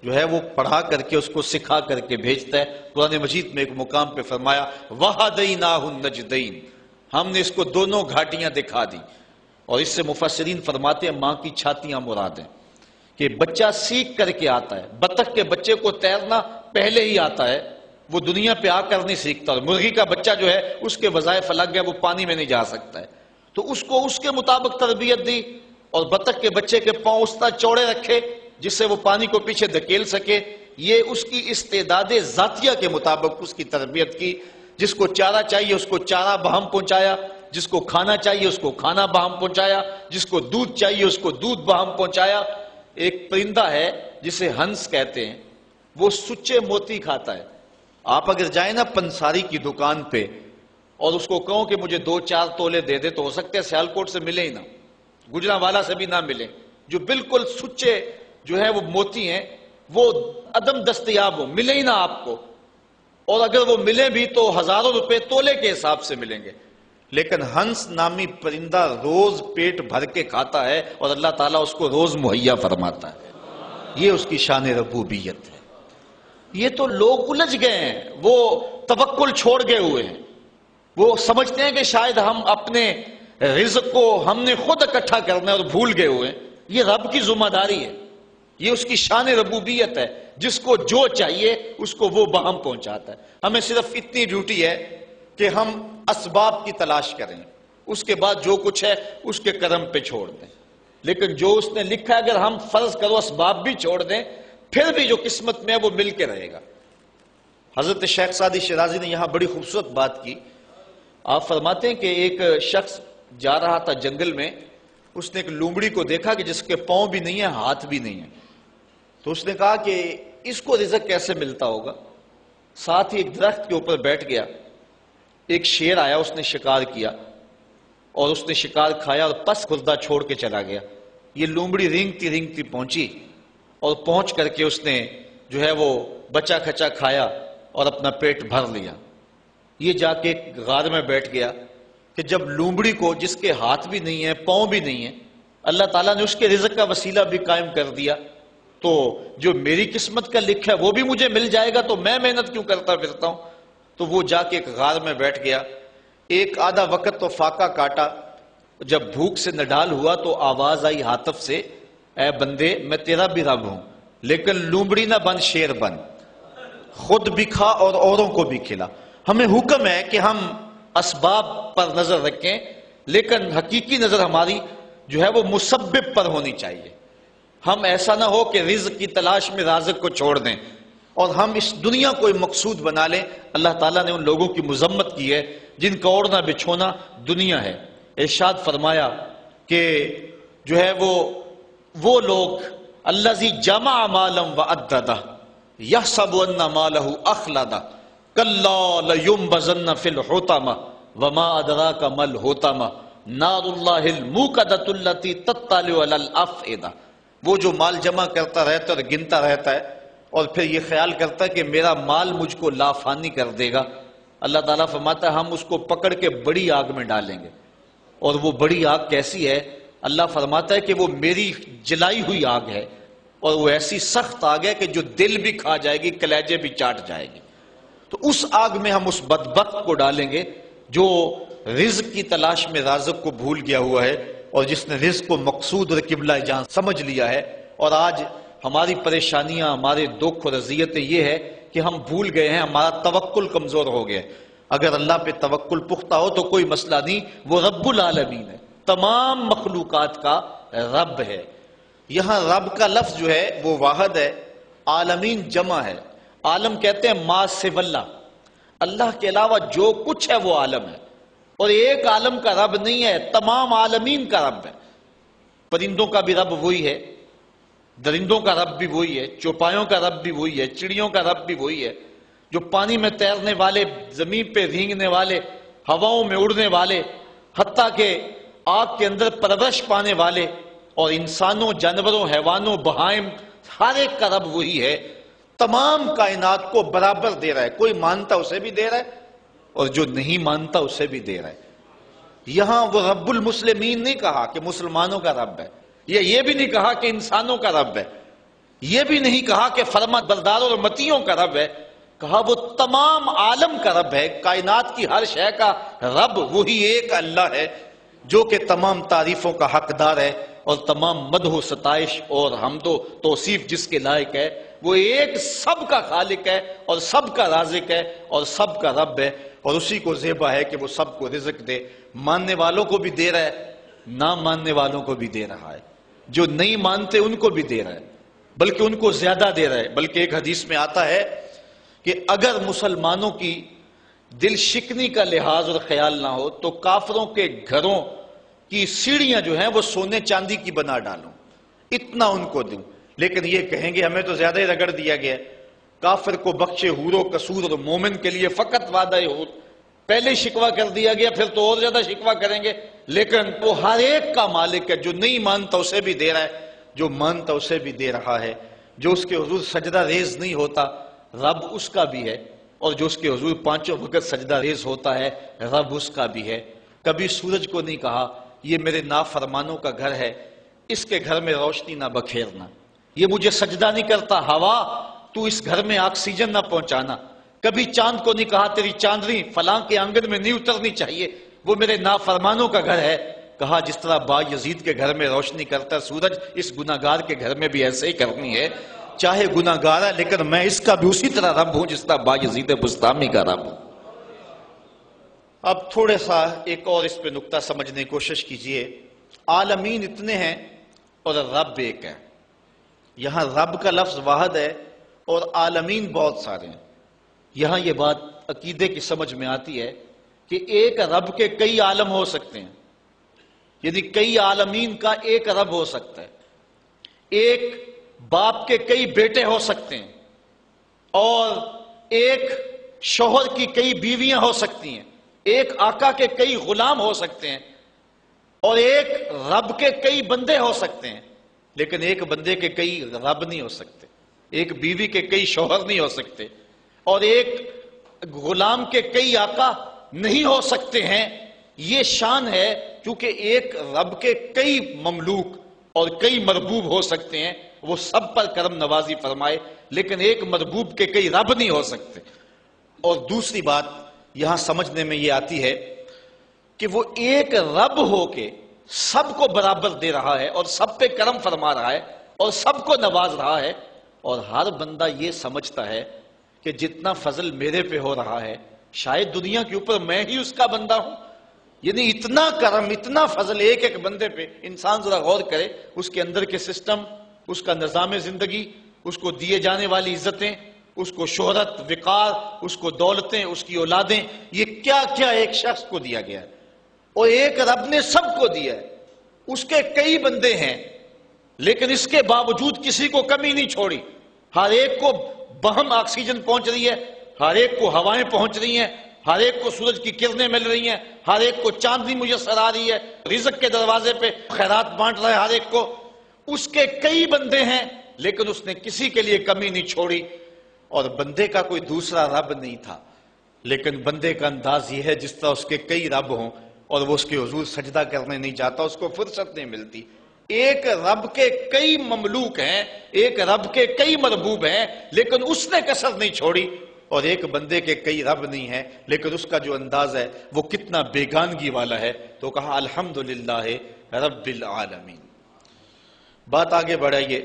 جو ہے وہ پڑھا کر کے اس کو سکھا کر کے بھیجتا ہے۔ قرآن مجید میں ایک مقام پہ فرمایا وَهَدَيْنَاهُ النَّجْدَيْنِ، ہم نے اس کو دونوں گھاٹیاں دکھا دی۔ اور اس سے مفسرین فرماتے ہیں ماں کی چھاتیاں مراد ہیں کہ بچہ سیکھ کر کے آتا ہے۔ بطخ کے بچے کو تیرنا پہلے ہی آتا ہے، وہ دنیا پہ آ کر نہیں سیکھتا۔ اور مرغی کا بچہ جو ہے اس کے وظائف الگ ہے، وہ پانی میں نہیں جا سکتا ہے، تو اس کو اس کے مطابق تربیت دی۔ اور بطخ کے بچے کے پاؤں اس طرح چوڑے رکھے جس سے وہ پانی کو پیچھے دھکیل سکے، یہ اس کی استعداد ذاتیہ کے مطابق اس کی تربیت کی۔ جس کو چارہ چاہیے اس کو چارہ بہم پہنچایا، جس کو کھانا چاہیے اس کو کھانا بہم پہنچایا، جس کو دودھ چاہیے اس کو دودھ بہم پہنچایا۔ ایک پرندہ ہے جسے ہنس کہتے ہیں، وہ سچے موتی کھاتا ہے۔ آپ اگر جائیں نا پنساری کی دکان پہ اور اس کو کہو کہ مجھے دو چار تولے دے دے، تو ہو سکتا ہے سیالکوٹ سے ملے ہی نہ، گجرانوالا سے بھی نہ ملے۔ جو بالکل سچے جو ہے وہ موتی ہیں وہ عدم دستیاب ہو، ملے ہی نہ آپ کو، اور اگر وہ ملے بھی تو ہزاروں روپے تولے کے حساب سے ملیں گے۔ لیکن ہنس نامی پرندہ روز پیٹ بھر کے کھاتا ہے اور اللہ تعالیٰ اس کو روز مہیا فرماتا ہے۔ یہ اس کی شان ربوبیت ہے۔ یہ تو لوگ الجھ گئے ہیں، وہ توکل چھوڑ گئے ہوئے ہیں، وہ سمجھتے ہیں کہ شاید ہم اپنے رزق کو ہم نے خود اکٹھا کرنا ہے اور بھول گئے ہوئے ہیں۔ یہ رب کی ذمہ داری ہے، یہ اس کی شان ربوبیت ہے، جس کو جو چاہیے اس کو وہ بہم پہنچاتا ہے۔ ہمیں صرف اتنی ڈیوٹی ہے کہ ہم اسباب کی تلاش کریں، اس کے بعد جو کچھ ہے اس کے کرم پہ چھوڑ دیں۔ لیکن جو اس نے لکھا ہے اگر ہم فرض کرو اسباب بھی چھوڑ دیں پھر بھی جو قسمت میں ہے وہ مل کے رہے گا۔ حضرت شیخ سعدی شیرازی نے یہاں بڑی خوبصورت بات کی۔ آپ فرماتے ہیں کہ ایک شخص جا رہا تھا جنگل میں، اس نے ایک لومڑی کو دیکھا کہ جس کے پاؤں بھی نہیں ہیں ہاتھ بھی نہیں ہیں، تو اس نے کہا کہ اس کو رزق کیسے ملتا ہوگا۔ ساتھ ہی ایک درخت کے اوپر بیٹھ گیا، ایک شیر آیا، اس نے شکار کیا اور اس نے شکار کھایا اور پس خوردہ چھوڑ کے چلا گیا۔ یہ لومڑی رینگتی رینگتی پہنچی اور پہنچ کر کے اس نے جو ہے وہ بچا کھچا کھایا اور اپنا پیٹ بھر لیا۔ یہ جا کے ایک غار میں بیٹھ گیا کہ جب لومڑی کو جس کے ہاتھ بھی نہیں ہیں پاؤں بھی نہیں ہیں اللہ تعالیٰ نے اس کے رزق کا وسیلہ بھی قائم کر دیا، تو جو میری قسمت کا لکھا ہے وہ بھی مجھے مل جائے گا، تو میں محنت کیوں کرتا پھرتا ہوں۔ تو وہ جا کے ایک غار میں بیٹھ گیا، ایک آدھا وقت تو فاقہ کاٹا، جب بھوک سے نڈال ہوا تو آواز آئی ہاتف سے، اے بندے میں تیرا بھی رب ہوں، لیکن لومڑی نہ بن شیر بن، خود بھی کھا اور اوروں کو بھی کھلا۔ ہمیں حکم ہے کہ ہم اسباب پر نظر رکھیں، لیکن حقیقی نظر ہماری جو ہے وہ مسبب پر ہونی چاہیے۔ ہم ایسا نہ ہو کہ رزق کی تلاش میں رازق کو چھوڑ دیں اور ہم اس دنیا کو مقصود بنا لیں۔ اللہ تعالیٰ نے ان لوگوں کی مذمت کی ہے جن کا اوڑھنا بچھونا دنیا ہے۔ ارشاد فرمایا کہ جو ہے وہ وہ لوگ الذی جمع مالا وعددہ یحسب ان مالہ اخلدہ کلا لینبذن فی الحطمہ وما ادراک ما الحطمہ نار اللہ الموقدۃ التی تطلع علی الافئدہ۔ وہ جو مال جمع کرتا رہتا ہے اور گنتا رہتا ہے اور پھر یہ خیال کرتا ہے کہ میرا مال مجھ کو لافانی کر دے گا، اللہ تعالیٰ فرماتا ہے ہم اس کو پکڑ کے بڑی آگ میں ڈالیں گے۔ اور وہ بڑی آگ کیسی ہے؟ اللہ فرماتا ہے کہ وہ میری جلائی ہوئی آگ ہے، اور وہ ایسی سخت آگ ہے کہ جو دل بھی کھا جائے گی، کلیجے بھی چاٹ جائے گی۔ تو اس آگ میں ہم اس بدبخت کو ڈالیں گے جو رزق کی تلاش میں رازق کو بھول گیا ہوا ہے، اور جس نے رزق کو مقصود اور قبلہ جان سمجھ لیا ہے۔ اور آج ہماری پریشانیاں، ہمارے دکھ اور اذیتیں یہ ہے کہ ہم بھول گئے ہیں، ہمارا توکل کمزور ہو گیا ہے۔ اگر اللہ پہ توکل پختہ ہو تو کوئی مسئلہ نہیں، وہ رب العالمین ہے، تمام مخلوقات کا رب ہے۔ یہاں رب کا لفظ جو ہے وہ واحد ہے، عالمین جمع ہے۔ عالم کہتے ہیں ما سوی اللہ، اللہ کے علاوہ جو کچھ ہے وہ عالم ہے، اور ایک عالم کا رب نہیں ہے، تمام عالمین کا رب ہے۔ پرندوں کا بھی رب وہی ہے، درندوں کا رب بھی وہی ہے، چوپایوں کا رب بھی وہی ہے، چڑیوں کا رب بھی وہی ہے، جو پانی میں تیرنے والے، زمین پہ رینگنے والے، ہواؤں میں اڑنے والے، حتیٰ کہ آگ کے اندر پرورش پانے والے، اور انسانوں، جانوروں، حیوانوں، بہائم، ہر ایک کا رب وہی ہے۔ تمام کائنات کو برابر دے رہا ہے، کوئی مانتا اسے بھی دے رہا ہے اور جو نہیں مانتا اسے بھی دے رہا ہے۔ یہاں وہ رب المسلمین نہیں کہا کہ مسلمانوں کا رب ہے، یا یہ بھی نہیں کہا کہ انسانوں کا رب ہے، یہ بھی نہیں کہا کہ فرما برداروں اور متیوں کا رب ہے، کہا وہ تمام عالم کا رب ہے، کائنات کی ہر شے کا رب وہی ایک اللہ ہے جو کہ تمام تعریفوں کا حقدار ہے اور تمام مدح و ستائش اور حمد و توصیف جس کے لائق ہے، وہ ایک سب کا خالق ہے اور سب کا رازق ہے اور سب کا رب ہے، اور اسی کو زیبا ہے کہ وہ سب کو رزق دے، ماننے والوں کو بھی دے رہا ہے، نہ ماننے والوں کو بھی دے رہا ہے، جو نہیں مانتے ان کو بھی دے رہا ہے، بلکہ ان کو زیادہ دے رہا ہے۔ بلکہ ایک حدیث میں آتا ہے کہ اگر مسلمانوں کی دل شکنی کا لحاظ اور خیال نہ ہو تو کافروں کے گھروں کی سیڑھیاں جو ہیں وہ سونے چاندی کی بنا ڈالوں، اتنا ان کو دوں، لیکن یہ کہیں گے ہمیں تو زیادہ ہی رگڑ دیا گیا، کافر کو بخشے حور و قصور اور مومن کے لیے فقط وعدہ حور، پہلے شکوہ کر دیا گیا پھر تو اور زیادہ شکوہ کریں گے، لیکن وہ ہر ایک کا مالک ہے، جو نہیں مانتا اسے بھی دے رہا ہے، جو مانتا اسے بھی دے رہا ہے، جو اس کے حضور سجدہ ریز نہیں ہوتا رب اس کا بھی ہے، اور جو اس کے حضور پانچوں وقت سجدہ ریز ہوتا ہے رب اس کا بھی ہے۔ کبھی سورج کو نہیں کہا یہ میرے نافرمانوں کا گھر ہے، اس کے گھر میں روشنی نہ بکھیرنا، یہ مجھے سجدہ نہیں کرتا، ہوا تو اس گھر میں آکسیجن نہ پہنچانا۔ کبھی چاند کو نہیں کہا تیری چاندنی فلاں کے آنگن میں نہیں اترنی چاہیے، وہ میرے نافرمانوں کا گھر ہے، کہا جس طرح با یزید کے گھر میں روشنی کرتا سورج، اس گناہگار کے گھر میں بھی ایسے ہی کرنی ہے، چاہے گناہگار ہے لیکن میں اس کا بھی اسی طرح رب ہوں جس طرح با یزید بستامی کا رب ہوں۔ اب تھوڑے سا ایک اور اس پہ نقطہ سمجھنے کی کوشش کیجئے، عالمین اتنے ہیں اور رب ایک ہے، یہاں رب کا لفظ واحد ہے اور عالمین بہت سارے ہیں۔ یہاں یہ بات عقیدے کی سمجھ میں آتی ہے کہ ایک رب کے کئی عالم ہو سکتے ہیں، یعنی کئی عالمین کا ایک رب ہو سکتا ہے، ایک باپ کے کئی بیٹے ہو سکتے ہیں، اور ایک شوہر کی کئی بیویاں ہو سکتی ہیں، ایک آقا کے کئی غلام ہو سکتے ہیں، اور ایک رب کے کئی بندے ہو سکتے ہیں، لیکن ایک بندے کے کئی رب نہیں ہو سکتے، ایک بیوی کے کئی شوہر نہیں ہو سکتے، اور ایک غلام کے کئی آقا نہیں ہو سکتے ہیں۔ یہ شان ہے کیونکہ ایک رب کے کئی مملوک اور کئی مربوب ہو سکتے ہیں، وہ سب پر کرم نوازی فرمائے، لیکن ایک مربوب کے کئی رب نہیں ہو سکتے۔ اور دوسری بات یہاں سمجھنے میں یہ آتی ہے کہ وہ ایک رب ہو کے سب کو برابر دے رہا ہے اور سب پہ کرم فرما رہا ہے اور سب کو نواز رہا ہے، اور ہر بندہ یہ سمجھتا ہے کہ جتنا فضل میرے پہ ہو رہا ہے شاید دنیا کے اوپر میں ہی اس کا بندہ ہوں، یعنی اتنا کرم اتنا فضل ایک ایک بندے پہ۔ انسان ذرا غور کرے اس کے اندر کے سسٹم، اس کا نظام زندگی، اس کو دیے جانے والی عزتیں، اس کو شہرت، وقار، اس کو دولتیں، اس کی اولادیں، یہ کیا کیا ایک شخص کو دیا گیا ہے، اور ایک رب نے سب کو دیا ہے۔ اس کے کئی بندے ہیں لیکن اس کے باوجود کسی کو کمی نہیں چھوڑی، ہر ایک کو بہم آکسیجن پہنچ رہی ہے، ہر ایک کو ہوائیں پہنچ رہی ہیں، ہر ایک کو سورج کی کرنیں مل رہی ہیں، ہر ایک کو چاندنی میسر آ رہی ہے، رزق کے دروازے پہ خیرات بانٹ رہا ہے ہر ایک کو۔ اس کے کئی بندے ہیں لیکن اس نے کسی کے لیے کمی نہیں چھوڑی، اور بندے کا کوئی دوسرا رب نہیں تھا، لیکن بندے کا انداز یہ ہے جس طرح اس کے کئی رب ہوں اور وہ اس کے حضور سجدہ کرنے نہیں جاتا، اس کو فرصت نہیں ملتی۔ ایک رب کے کئی مملوک ہیں، ایک رب کے کئی مربوب ہیں، لیکن اس نے کسر نہیں چھوڑی، اور ایک بندے کے کئی رب نہیں ہیں لیکن اس کا جو انداز ہے وہ کتنا بیگانگی والا ہے، تو کہا الحمدللہ رب العالمین۔ بات آگے بڑھائیے،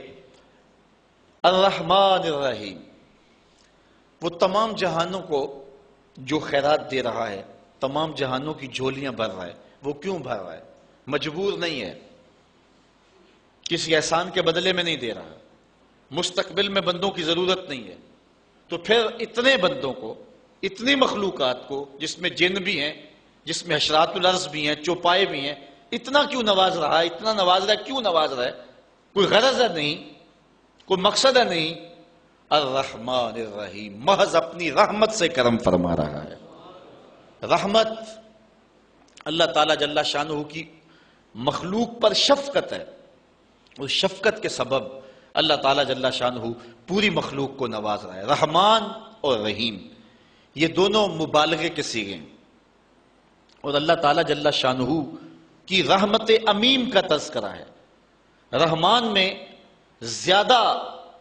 الرحمن الرحیم، وہ تمام جہانوں کو جو خیرات دے رہا ہے، تمام جہانوں کی جھولیاں بھر رہا ہے۔ وہ کیوں بھر رہا ہے؟ مجبور نہیں ہے، کسی احسان کے بدلے میں نہیں دے رہا، مستقبل میں بندوں کی ضرورت نہیں ہے، تو پھر اتنے بندوں کو، اتنی مخلوقات کو جس میں جن بھی ہیں، جس میں حشرات الارض بھی ہیں، چوپائے بھی ہیں، اتنا کیوں نواز رہا ہے؟ اتنا نواز رہا ہے، کیوں نواز رہا ہے؟ کوئی غرض ہے نہیں، کوئی مقصد ہے نہیں، الرحمن الرحیم، محض اپنی رحمت سے کرم فرما رہا ہے۔ رحمت اللہ تعالیٰ جل شانہ کی مخلوق پر شفقت ہے، اس شفقت کے سبب اللہ تعالیٰ جل شانہ پوری مخلوق کو نواز رہا ہے۔ رحمان اور رحیم یہ دونوں مبالغے کے صیغے ہیں، اور اللہ تعالیٰ جل شانہ کی رحمت عمیم کا تذکرہ ہے۔ رحمان میں زیادہ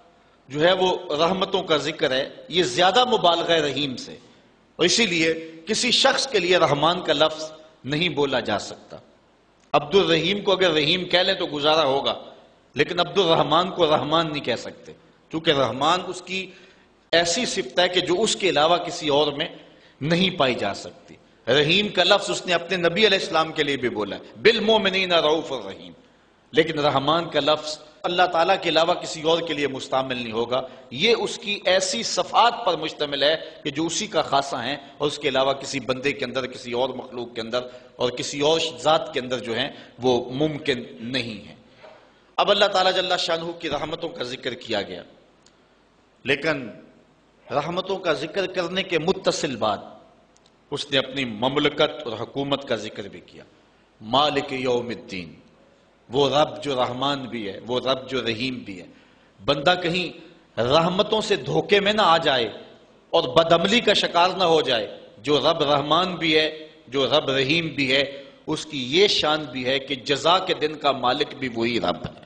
جو ہے وہ رحمتوں کا ذکر ہے، یہ زیادہ مبالغہ رحیم سے، اور اسی لیے کسی شخص کے لیے رحمان کا لفظ نہیں بولا جا سکتا۔ عبد الرحیم کو اگر رحیم کہہ لیں تو گزارا ہوگا، لیکن عبد الرحمان کو رحمان نہیں کہہ سکتے، کیونکہ رحمان اس کی ایسی صفت ہے کہ جو اس کے علاوہ کسی اور میں نہیں پائی جا سکتی۔ رحیم کا لفظ اس نے اپنے نبی علیہ السلام کے لیے بھی بولا ہے، بالمومنین رؤوف الرحیم، لیکن رحمان کا لفظ اللہ تعالیٰ کے علاوہ کسی اور کے لیے مستعمل نہیں ہوگا۔ یہ اس کی ایسی صفات پر مشتمل ہے کہ جو اسی کا خاصہ ہیں، اور اس کے علاوہ کسی بندے کے اندر، کسی اور مخلوق کے اندر اور کسی اور ذات کے اندر جو ہیں وہ ممکن نہیں ہے۔ اب اللہ تعالیٰ جل شانہ کی رحمتوں کا ذکر کیا گیا، لیکن رحمتوں کا ذکر کرنے کے متصل بعد اس نے اپنی مملکت اور حکومت کا ذکر بھی کیا۔ مالک یوم الدین، وہ رب جو رحمان بھی ہے، وہ رب جو رحیم بھی ہے۔ بندہ کہیں رحمتوں سے دھوکے میں نہ آ جائے اور بدعملی کا شکار نہ ہو جائے۔ جو رب رحمان بھی ہے، جو رب رحیم بھی ہے، اس کی یہ شان بھی ہے کہ جزا کے دن کا مالک بھی وہی رب ہے۔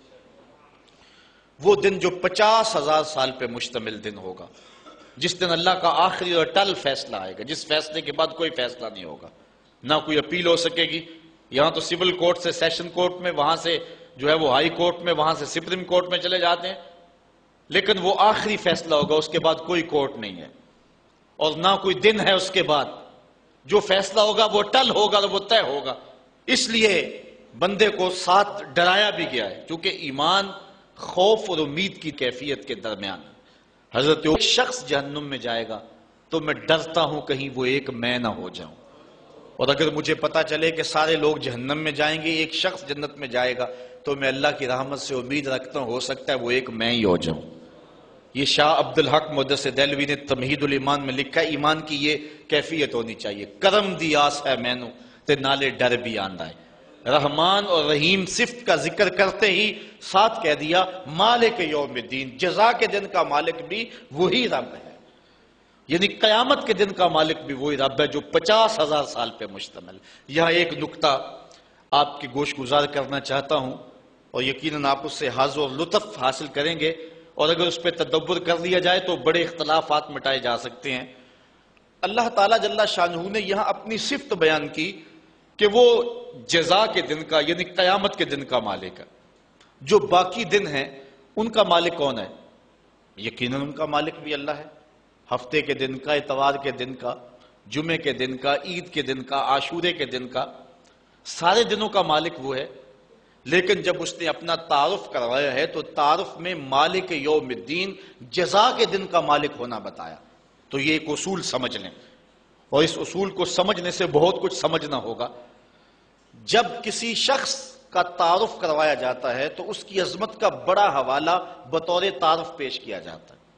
وہ دن جو پچاس ہزار سال پہ مشتمل دن ہوگا، جس دن اللہ کا آخری اور اٹل فیصلہ آئے گا، جس فیصلے کے بعد کوئی فیصلہ نہیں ہوگا، نہ کوئی اپیل ہو سکے گی۔ یہاں تو سول کورٹ سے سیشن کورٹ میں، وہاں سے جو ہے وہ ہائی کورٹ میں، وہاں سے سپریم کورٹ میں چلے جاتے ہیں، لیکن وہ آخری فیصلہ ہوگا، اس کے بعد کوئی کورٹ نہیں ہے، اور نہ کوئی دن ہے اس کے بعد۔ جو فیصلہ ہوگا وہ ٹل ہوگا اور وہ طے ہوگا۔ اس لیے بندے کو ساتھ ڈرایا بھی گیا ہے، کیونکہ ایمان خوف اور امید کی کیفیت کے درمیان۔ حضرت ایک شخص جہنم میں جائے گا تو میں ڈرتا ہوں کہیں وہ ایک میں نہ ہو جاؤں، اور اگر مجھے پتا چلے کہ سارے لوگ جہنم میں جائیں گے، ایک شخص جنت میں جائے گا، تو میں اللہ کی رحمت سے امید رکھتا ہوں ہو سکتا ہے وہ ایک میں ہی ہو جاؤں۔ یہ شاہ عبد الحق محدث دہلوی نے تمہید الایمان میں لکھا ہے، ایمان کی یہ کیفیت ہونی چاہیے، کرم دی آس ہے مینوں تے نالے ڈر بھی آندا ہے۔ رحمان اور رحیم صفت کا ذکر کرتے ہی ساتھ کہہ دیا مالک یوم الدین، جزا کے دن کا مالک بھی وہی رب ہے، یعنی قیامت کے دن کا مالک بھی وہی رب ہے جو پچاس ہزار سال پہ مشتمل۔ یہاں ایک نکتہ آپ کی گوش گزار کرنا چاہتا ہوں، اور یقیناً آپ اس سے حظ اور لطف حاصل کریں گے، اور اگر اس پہ تدبر کر لیا جائے تو بڑے اختلافات مٹائے جا سکتے ہیں۔ اللہ تعالیٰ جل شانہ نے یہاں اپنی صفت بیان کی کہ وہ جزا کے دن کا، یعنی قیامت کے دن کا مالک ہے۔ جو باقی دن ہیں ان کا مالک کون ہے؟ یقیناً ان کا مالک بھی اللہ ہے۔ ہفتے کے دن کا، اتوار کے دن کا، جمعے کے دن کا، عید کے دن کا، عاشورے کے دن کا، سارے دنوں کا مالک وہ ہے۔ لیکن جب اس نے اپنا تعارف کروایا ہے تو تعارف میں مالک یوم الدین، جزا کے دن کا مالک ہونا بتایا۔ تو یہ ایک اصول سمجھ لیں، اور اس اصول کو سمجھنے سے بہت کچھ سمجھنا ہوگا۔ جب کسی شخص کا تعارف کروایا جاتا ہے تو اس کی عظمت کا بڑا حوالہ بطور تعارف پیش کیا جاتا ہے،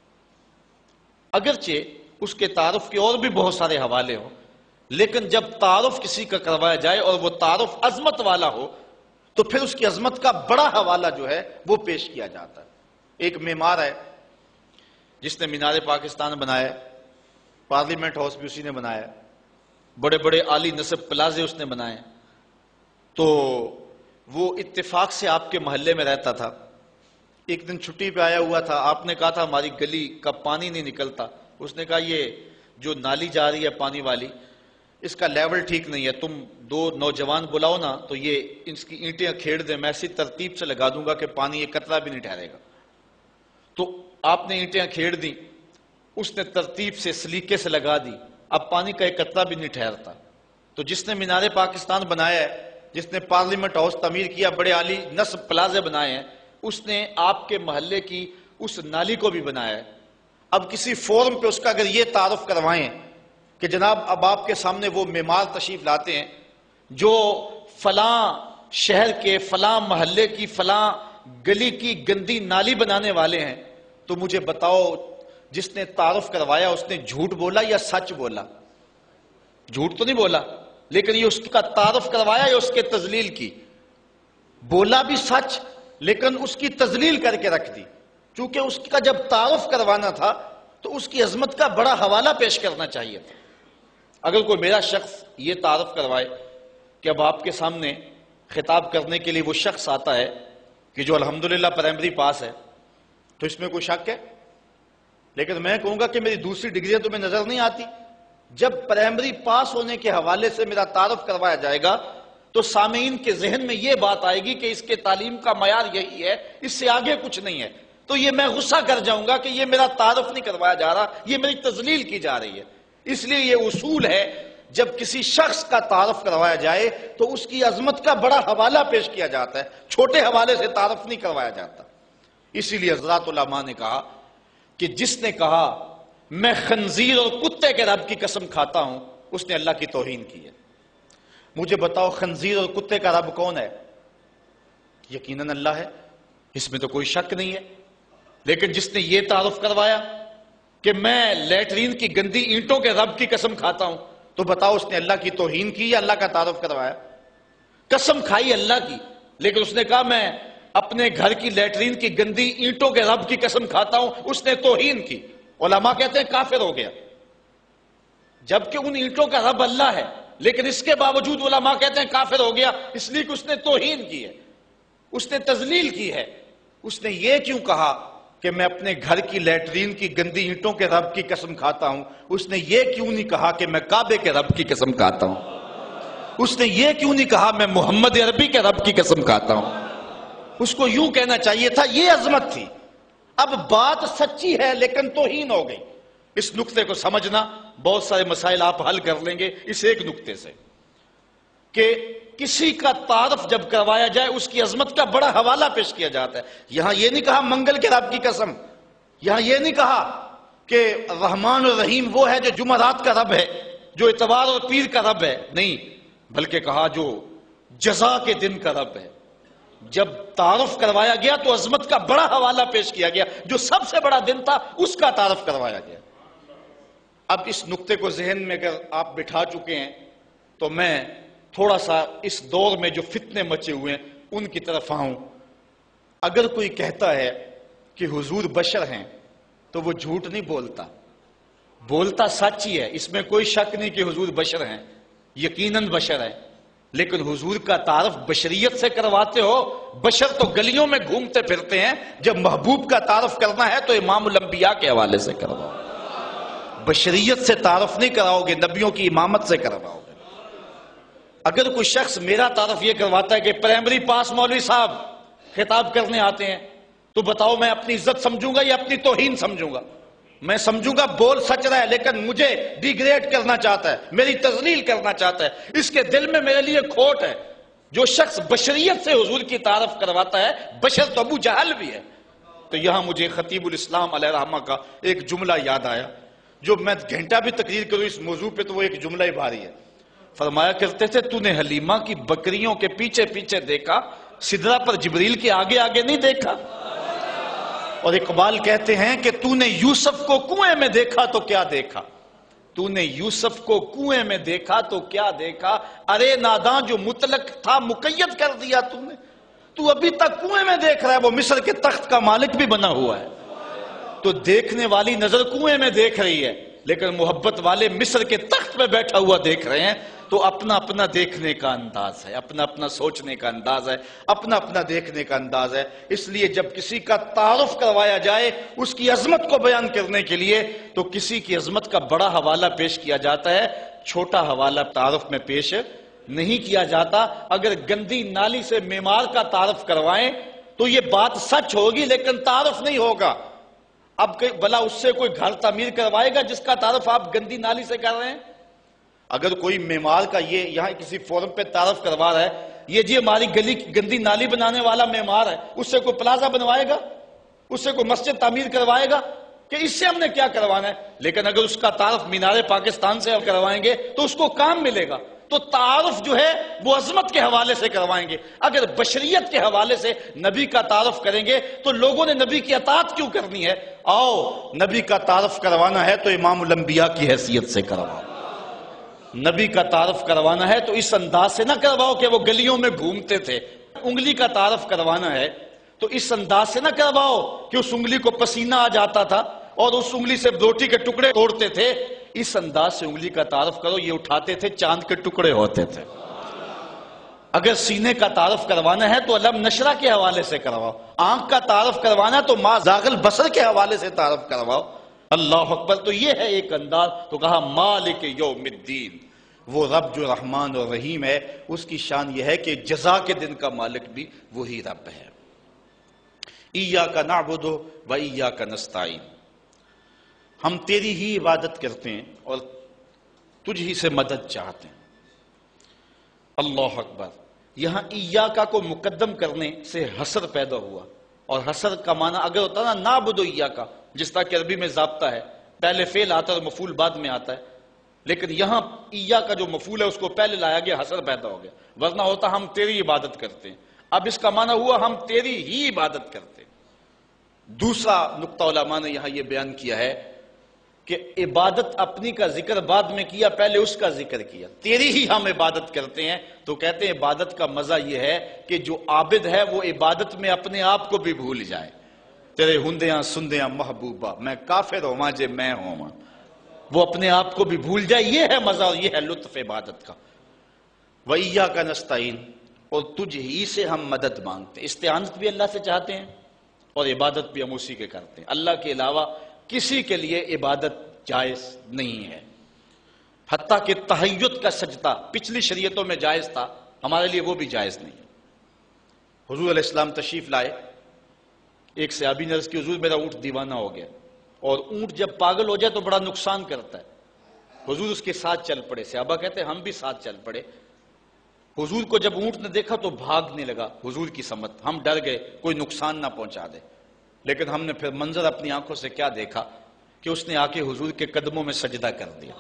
اگرچہ اس کے تعارف کے اور بھی بہت سارے حوالے ہوں، لیکن جب تعارف کسی کا کروایا جائے اور وہ تعارف عظمت والا ہو تو پھر اس کی عظمت کا بڑا حوالہ جو ہے وہ پیش کیا جاتا ہے۔ ایک معمار ہے جس نے مینار پاکستان بنایا، پارلیمنٹ ہاؤس بھی اسی نے بنایا، بڑے بڑے عالی نصب پلازے اس نے بنائے۔ تو وہ اتفاق سے آپ کے محلے میں رہتا تھا، ایک دن چھٹی پہ آیا ہوا تھا۔ آپ نے کہا تھا ہماری گلی کا پانی نہیں نکلتا، اس نے کہا یہ جو نالی جا رہی ہے پانی والی، اس کا لیول ٹھیک نہیں ہے، تم دو نوجوان بلاؤ نا تو یہ اس کی اینٹیں کھیڑ دیں، میں ایسی ترتیب سے لگا دوں گا کہ پانی ایک قطرہ بھی نہیں ٹھہرے گا۔ تو آپ نے اینٹیں کھیڑ دی، اس نے ترتیب سے سلیقے سے لگا دی، اب پانی کا ایک قطرہ بھی نہیں ٹھہرتا۔ تو جس نے مینار پاکستان بنایا ہے، جس نے پارلیمنٹ ہاؤس تعمیر کیا، بڑے عالی نصب پلازے بنائے ہیں، اس نے آپ کے محلے کی اس نالی کو بھی بنایا ہے۔ اب کسی فورم پہ اس کا اگر یہ تعارف کروائیں کہ جناب اب آپ کے سامنے وہ معمار تشریف لاتے ہیں جو فلاں شہر کے فلاں محلے کی فلاں گلی کی گندی نالی بنانے والے ہیں، تو مجھے بتاؤ جس نے تعارف کروایا اس نے جھوٹ بولا یا سچ بولا؟ جھوٹ تو نہیں بولا، لیکن یہ اس کا تعارف کروایا یا اس کے تذلیل کی؟ بولا بھی سچ لیکن اس کی تذلیل کر کے رکھ دی، چونکہ اس کا جب تعارف کروانا تھا تو اس کی عظمت کا بڑا حوالہ پیش کرنا چاہیے تھا۔ اگر کوئی میرا شخص یہ تعارف کروائے کہ اب آپ کے سامنے خطاب کرنے کے لیے وہ شخص آتا ہے کہ جو الحمدللہ پرائمری پاس ہے، تو اس میں کوئی شک ہے؟ لیکن میں کہوں گا کہ میری دوسری ڈگریاں تمہیں نظر نہیں آتی؟ جب پرائمری پاس ہونے کے حوالے سے میرا تعارف کروایا جائے گا تو سامعین کے ذہن میں یہ بات آئے گی کہ اس کے تعلیم کا معیار یہی ہے، اس سے آگے کچھ نہیں ہے، تو یہ میں غصہ کر جاؤں گا کہ یہ میرا تعارف نہیں کروایا جا رہا، یہ میری تذلیل کی جا رہی ہے۔ اس لیے یہ اصول ہے، جب کسی شخص کا تعارف کروایا جائے تو اس کی عظمت کا بڑا حوالہ پیش کیا جاتا ہے، چھوٹے حوالے سے تعارف نہیں کروایا جاتا۔ اسی لیے حضرات علماء نے کہا کہ جس نے کہا میں خنزیر اور کتے کے رب کی قسم کھاتا ہوں، اس نے اللہ کی توہین کی ہے۔ مجھے بتاؤ خنزیر اور کتے کا رب کون ہے؟ یقیناً اللہ ہے، اس میں تو کوئی شک نہیں ہے۔ لیکن جس نے یہ تعارف کروایا کہ میں لیٹرین کی گندی اینٹوں کے رب کی قسم کھاتا ہوں، تو بتاؤ اس نے اللہ کی توہین کی یا اللہ کا تعارف کروایا؟ قسم کھائی اللہ کی، لیکن اس نے کہا میں اپنے گھر کی لیٹرین کی گندی اینٹوں کے رب کی قسم کھاتا ہوں، اس نے توہین کی۔ علماء کہتے ہیں کافر ہو گیا، جبکہ ان اینٹوں کا رب اللہ ہے، لیکن اس کے باوجود علماء کہتے ہیں کافر ہو گیا، اس لیے کہ اس نے توہین کی ہے، اس نے تذلیل کی ہے۔ اس نے یہ کیوں کہا کہ میں اپنے گھر کی لیٹرین کی گندی اینٹوں کے رب کی قسم کھاتا ہوں؟ اس نے یہ کیوں نہیں کہا کہ میں کعبے کے رب کی قسم کھاتا ہوں؟ اس نے یہ کیوں نہیں کہا میں محمد عربی کے رب کی قسم کھاتا ہوں؟ اس کو یوں کہنا چاہیے تھا، یہ عظمت تھی۔ اب بات سچی ہے لیکن توہین ہو گئی۔ اس نقطے کو سمجھنا، بہت سارے مسائل آپ حل کر لیں گے اس ایک نقطے سے، کہ کسی کا تعارف جب کروایا جائے اس کی عظمت کا بڑا حوالہ پیش کیا جاتا ہے۔ یہاں یہ نہیں کہا منگل کے رب کی قسم، یہاں یہ نہیں کہا کہ رحمان اور رحیم وہ ہے جو جمعرات کا رب ہے، جو اتوار اور پیر کا رب ہے، نہیں، بلکہ کہا جو جزا کے دن کا رب ہے۔ جب تعارف کروایا گیا تو عظمت کا بڑا حوالہ پیش کیا گیا، جو سب سے بڑا دن تھا اس کا تعارف کروایا گیا۔ اب اس نقطے کو ذہن میں اگر آپ بٹھا چکے ہیں تو میں تھوڑا سا اس دور میں جو فتنے مچے ہوئے ہیں ان کی طرف آؤں۔ اگر کوئی کہتا ہے کہ حضور بشر ہیں تو وہ جھوٹ نہیں بولتا، بولتا سچ ہی ہے، اس میں کوئی شک نہیں کہ حضور بشر ہیں، یقیناً بشر ہیں، لیکن حضور کا تعارف بشریت سے کرواتے ہو؟ بشر تو گلیوں میں گھومتے پھرتے ہیں، جب محبوب کا تعارف کرنا ہے تو امام الانبیاء کے حوالے سے کرواؤ، بشریت سے تعارف نہیں کراؤ گے، نبیوں کی امامت سے کرواؤ گے۔ اگر کوئی شخص میرا تعارف یہ کرواتا ہے کہ پرائمری پاس مولوی صاحب خطاب کرنے آتے ہیں، تو بتاؤ میں اپنی عزت سمجھوں گا یا اپنی توہین سمجھوں گا؟ میں سمجھوں گا بول سچ رہا ہے، لیکن مجھے ڈیگریڈ کرنا چاہتا ہے، میری تذلیل کرنا چاہتا ہے، اس کے دل میں میرے لیے کھوٹ ہے۔ جو شخص بشریت سے حضور کی تعارف کرواتا ہے، بشر تو ابو جہل بھی ہے۔ تو یہاں مجھے خطیب الاسلام علیہ رحمہ کا ایک جملہ یاد آیا، جو میں گھنٹہ بھی تقریر کروں اس موضوع پہ تو وہ ایک جملہ ہی بھاری ہے۔ فرمایا کرتے تھے تو نے حلیمہ کی بکریوں کے پیچھے پیچھے دیکھا، سدرہ پر جبریل کے آگے آگے نہیں دیکھا۔ اور اقبال کہتے ہیں کہ تو نے یوسف کو کنویں میں دیکھا تو کیا دیکھا، تو نے یوسف کو کنویں میں دیکھا تو کیا دیکھا، ارے ناداں جو مطلق تھا مقید کر دیا تو نے، تو ابھی تک کنویں میں دیکھ رہا ہے، وہ مصر کے تخت کا مالک بھی بنا ہوا ہے۔ تو دیکھنے والی نظر کنویں میں دیکھ رہی ہے، لیکن محبت والے مصر کے تخت میں بیٹھا ہوا دیکھ رہے ہیں۔ تو اپنا اپنا دیکھنے کا انداز ہے، اپنا اپنا سوچنے کا انداز ہے، اپنا اپنا دیکھنے کا انداز ہے۔ اس لیے جب کسی کا تعارف کروایا جائے اس کی عظمت کو بیان کرنے کے لیے تو کسی کی عظمت کا بڑا حوالہ پیش کیا جاتا ہے، چھوٹا حوالہ تعارف میں پیش نہیں کیا جاتا۔ اگر گندی نالی سے معمار کا تعارف کروائیں تو یہ بات سچ ہوگی لیکن تعارف نہیں ہوگا۔ اب بلا اس سے کوئی گھر تعمیر کروائے گا جس کا تعارف آپ گندی نالی سے کر رہے ہیں؟ اگر کوئی معمار کا یہ یہاں کسی فورم پہ تعارف کروا رہا ہے، یہ جی ہماری گلی کی گندی نالی بنانے والا معمار ہے، اس سے کوئی پلازا بنوائے گا، اس سے کوئی مسجد تعمیر کروائے گا کہ اس سے ہم نے کیا کروانا ہے؟ لیکن اگر اس کا تعارف مینار پاکستان سے کروائیں گے تو اس کو کام ملے گا۔ تو تعارف جو ہے وہ عظمت کے حوالے سے کروائیں گے۔ اگر بشریت کے حوالے سے نبی کا تعارف کریں گے تو لوگوں نے نبی کی اطاعت کیوں کرنی ہے؟ آؤ نبی کا تعارف کروانا ہے تو امام الانبیاء کی حیثیت سے کرواؤ، نبی کا تعارف کروانا ہے تو اس انداز سے نہ کرواؤ کہ وہ گلیوں میں گھومتے تھے۔ انگلی کا تعارف کروانا ہے تو اس انداز سے نہ کرواؤ کہ اس انگلی کو پسینہ آ جاتا تھا اور اس انگلی سے روٹی کے ٹکڑے توڑتے تھے۔ اس انداز سے انگلی کا تعارف کرو، یہ اٹھاتے تھے چاند کے ٹکڑے ہوتے تھے۔ اگر سینے کا تعارف کروانا ہے تو علم نشرہ کے حوالے سے کرواؤ، آنکھ کا تعارف کروانا تو ما زاغ البصر کے حوالے سے تعارف کرواؤ۔ اللہ اکبر۔ تو یہ ہے ایک انداز۔ تو کہا مالک یوم الدین، وہ رب جو رحمان اور رحیم ہے، اس کی شان یہ ہے کہ جزا کے دن کا مالک بھی وہی رب ہے۔ ایاک نعبد و ایاک نستعین، ہم تیری ہی عبادت کرتے ہیں اور تجھ ہی سے مدد چاہتے ہیں۔ اللہ اکبر۔ یہاں ایاکا کو مقدم کرنے سے حسر پیدا ہوا، اور حسر کا معنی اگر ہوتا نا نعبد و ایاکا، جس طرح کہ عربی میں ضابطہ ہے پہلے فعل آتا ہے اور مفعول بعد میں آتا ہے، لیکن یہاں ایاکا جو مفعول ہے اس کو پہلے لایا گیا، حسر پیدا ہو گیا، ورنہ ہوتا ہم تیری عبادت کرتے ہیں۔ اب اس کا معنی ہوا ہم تیری ہی عبادت کرتے ہیں۔ دوسرا نقطہ علماء نے یہاں یہ بیان کیا ہے کہ عبادت اپنی کا ذکر بعد میں کیا، پہلے اس کا ذکر کیا۔ تیری ہی ہم عبادت کرتے ہیں، تو کہتے ہیں عبادت کا مزہ یہ ہے کہ جو عابد ہے وہ عبادت میں اپنے آپ کو بھی بھول جائے۔ تیرے ہندیاں سندیاں محبوبہ، میں کافر ہوں جے میں ہوں، وہ اپنے آپ کو بھی بھول جائے۔ یہ ہے مزہ اور یہ ہے لطف عبادت کا۔ وَإِيَّاكَ نَسْتَعِينُ، اور تجھ ہی سے ہم مدد مانگتے ہیں۔ استعانت بھی اللہ سے چاہتے ہیں اور عبادت بھی ہم اسی کے کرتے ہیں۔ اللہ کے علاوہ کسی کے لیے عبادت جائز نہیں ہے، حتیٰ کہ تہیت کا سجدہ پچھلی شریعتوں میں جائز تھا، ہمارے لیے وہ بھی جائز نہیں ہے۔ حضور علیہ السلام تشریف لائے، ایک صحابی نے عرض کی حضور میرا اونٹ دیوانہ ہو گیا، اور اونٹ جب پاگل ہو جائے تو بڑا نقصان کرتا ہے۔ حضور اس کے ساتھ چل پڑے، صحابہ کہتے ہیں ہم بھی ساتھ چل پڑے۔ حضور کو جب اونٹ نے دیکھا تو بھاگنے لگا، حضور کی سمت، ہم ڈر گئے کوئی نقصان نہ پہنچا دے، لیکن ہم نے پھر منظر اپنی آنکھوں سے کیا دیکھا کہ اس نے آ کے حضور کے قدموں میں سجدہ کر دیا۔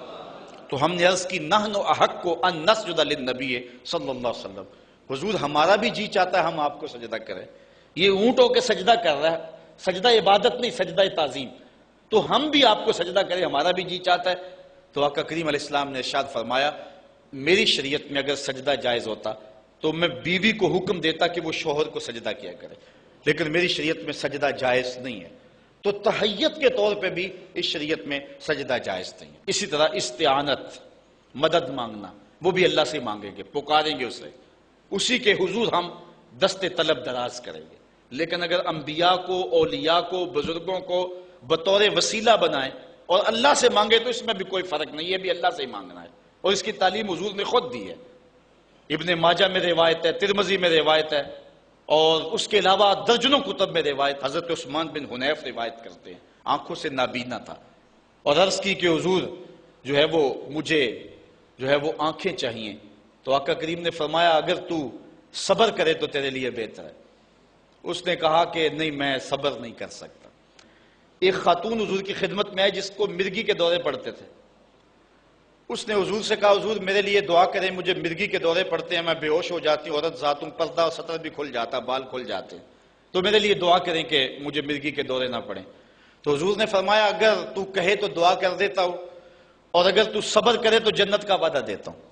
تو ہم نے عرض کی نحن احق ان نسجد للنبی صلی اللہ علیہ وسلم، حضور ہمارا بھی جی چاہتا ہے ہم آپ کو سجدہ کریں، یہ اونٹ ہو کے سجدہ کر رہا ہے، سجدہ عبادت نہیں، سجدہ تعظیم، تو ہم بھی آپ کو سجدہ کریں، ہمارا بھی جی چاہتا ہے۔ تو آقا کریم علیہ السلام نے ارشاد فرمایا میری شریعت میں اگر سجدہ جائز ہوتا تو میں بیوی کو حکم دیتا کہ وہ شوہر کو سجدہ کیا کرے، لیکن میری شریعت میں سجدہ جائز نہیں ہے، تو تحیت کے طور پہ بھی اس شریعت میں سجدہ جائز نہیں ہے۔ اسی طرح استعانت، مدد مانگنا، وہ بھی اللہ سے مانگیں گے، پکاریں گے اسے، اسی کے حضور ہم دست طلب دراز کریں گے۔ لیکن اگر انبیاء کو، اولیاء کو، بزرگوں کو بطور وسیلہ بنائیں اور اللہ سے مانگے تو اس میں بھی کوئی فرق نہیں، یہ بھی اللہ سے ہی مانگنا ہے، اور اس کی تعلیم حضور نے خود دی ہے۔ ابن ماجہ میں روایت ہے، ترمذی میں روایت ہے، اور اس کے علاوہ درجنوں کتب میں روایت، حضرت عثمان بن حنیف روایت کرتے ہیں، آنکھوں سے نابینا تھا، اور عرض کی کہ حضور جو ہے وہ مجھے جو ہے وہ آنکھیں چاہیے، تو آقا کریم نے فرمایا اگر تو صبر کرے تو تیرے لیے بہتر ہے۔ اس نے کہا کہ نہیں میں صبر نہیں کر سکتا۔ ایک خاتون حضور کی خدمت میں آئی جس کو مرگی کے دورے پڑتے تھے، اس نے حضور سے کہا حضور میرے لیے دعا کریں، مجھے مرگی کے دورے پڑتے ہیں، میں بے ہوش ہو جاتی ہوں، عورت ذات ہوں، پردہ اور سطر بھی کھل جاتا، بال کھل جاتے ہیں، تو میرے لیے دعا کریں کہ مجھے مرگی کے دورے نہ پڑیں۔ تو حضور نے فرمایا اگر تو کہے تو دعا کر دیتا ہوں، اور اگر تو صبر کرے تو جنت کا وعدہ دیتا ہوں۔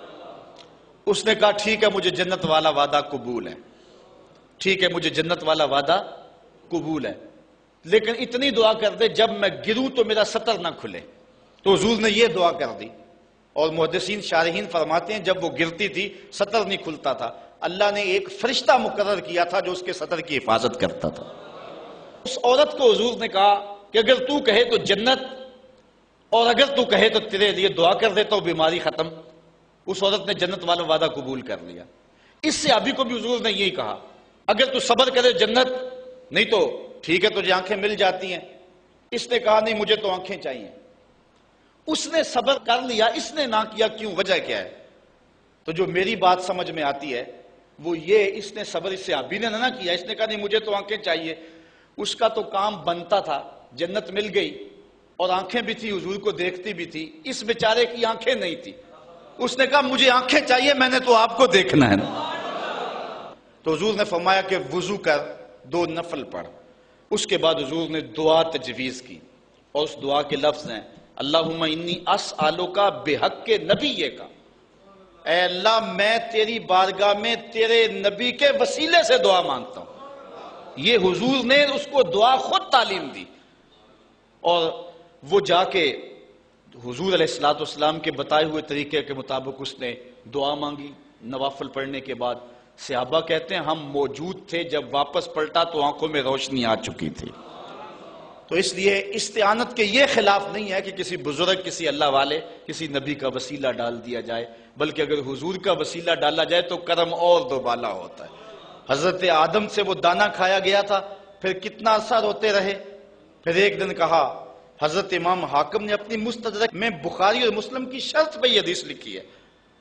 اس نے کہا ٹھیک ہے مجھے جنت والا وعدہ قبول ہے، ٹھیک ہے مجھے جنت والا وعدہ قبول ہے، لیکن اتنی دعا کر دے جب میں گروں تو میرا سطر نہ کھلے۔ تو حضور نے یہ دعا کر دی، اور محدثین شارحین فرماتے ہیں جب وہ گرتی تھی سطر نہیں کھلتا تھا، اللہ نے ایک فرشتہ مقرر کیا تھا جو اس کے سطر کی حفاظت کرتا تھا۔ اس عورت کو حضور نے کہا کہ اگر تو کہے تو جنت، اور اگر تو کہے تو تیرے لیے دعا کر دیتا ہوں بیماری ختم۔ اس عورت نے جنت والا وعدہ قبول کر لیا۔ اس صحابی کو بھی حضور نے یہی کہا اگر تو صبر کرے جنت، نہیں تو ٹھیک ہے تجھے آنکھیں مل جاتی ہیں۔ اس نے کہا نہیں مجھے تو آنکھیں چاہیے۔ اس نے صبر کر لیا، اس نے نہ کیا، کیوں؟ وجہ کیا ہے؟ تو جو میری بات سمجھ میں آتی ہے وہ یہ، اس نے صبر اس صحابی نے نہ کیا، اس نے کہا نہیں مجھے تو آنکھیں چاہیے، اس کا تو کام بنتا تھا، جنت مل گئی اور آنکھیں بھی تھی، حضور کو دیکھتی بھی تھی، اس بیچارے کی آنکھیں نہیں تھی، اس نے کہا مجھے آنکھیں چاہیے، میں نے تو آپ کو دیکھنا ہے نا۔ تو حضور نے فرمایا کہ وضو کر، دو نفل پڑھ۔ اس کے بعد حضور نے دعا تجویز کی، اور اس دعا کے لفظ ہیں اللہم انی اسألک بحق نبی کا، اے اللہ میں تیری بارگاہ میں تیرے نبی کے وسیلے سے دعا مانگتا ہوں۔ یہ حضور نے اس کو دعا خود تعلیم دی، اور وہ جا کے حضور علیہ السلام کے بتائے ہوئے طریقے کے مطابق اس نے دعا مانگی، نوافل پڑھنے کے بعد صحابہ کہتے ہیں ہم موجود تھے جب واپس پلٹا تو آنکھوں میں روشنی آ چکی تھی. تو اس لیے استعانت کے یہ خلاف نہیں ہے کہ کسی بزرگ، کسی اللہ والے، کسی نبی کا وسیلہ ڈال دیا جائے، بلکہ اگر حضور کا وسیلہ ڈالا جائے تو کرم اور دوبالا ہوتا ہے. حضرت آدم سے وہ دانہ کھایا گیا تھا، پھر کتنا عرصہ روتے رہے. پھر ایک دن کہا، حضرت امام حاکم نے اپنی مستدرک میں بخاری اور مسلم کی شرط پہ یہ حدیث لکھی ہے،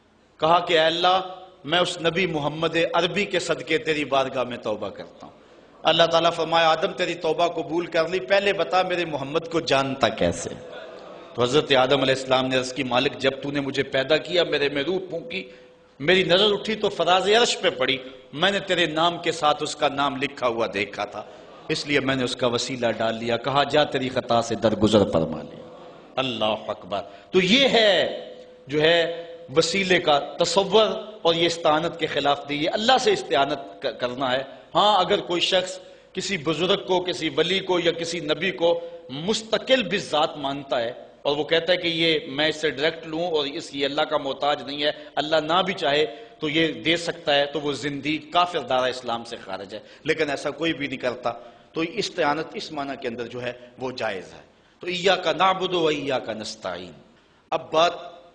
کہا کہ اے اللہ میں اس نبی محمد عربی کے صدقے تیری بارگاہ میں توبہ کرتا ہوں. اللہ تعالیٰ فرمایا آدم تیری توبہ قبول کر لی، پہلے بتا میرے محمد کو جانتا کیسے؟ تو حضرت آدم علیہ السلام نے عرض کی مالک جب تو نے مجھے پیدا کیا میرے میں روح پھونکی، میری نظر اٹھی تو فراز عرش پہ پڑی، میں نے تیرے نام کے ساتھ اس کا نام لکھا ہوا دیکھا تھا، اس لیے میں نے اس کا وسیلہ ڈال لیا. کہا جا تیری خطا سے درگزر فرما لیا. اللہ اکبر. تو یہ ہے جو ہے وسیلے کا تصور، اور یہ استعانت کے خلاف نہیں، یہ اللہ سے استعانت کرنا ہے. ہاں اگر کوئی شخص کسی بزرگ کو، کسی ولی کو یا کسی نبی کو مستقل بالذات مانتا ہے اور وہ کہتا ہے کہ یہ میں اس سے ڈائریکٹ لوں اور اس یہ اللہ کا محتاج نہیں ہے، اللہ نہ بھی چاہے تو یہ دے سکتا ہے، تو وہ زندیق کافر دارہ اسلام سے خارج ہے. لیکن ایسا کوئی بھی نہیں کرتا. تو استعانت اس معنی کے اندر جو ہے وہ جائز ہے. تو ایاک نعبد و ایاک نستعین. اب بات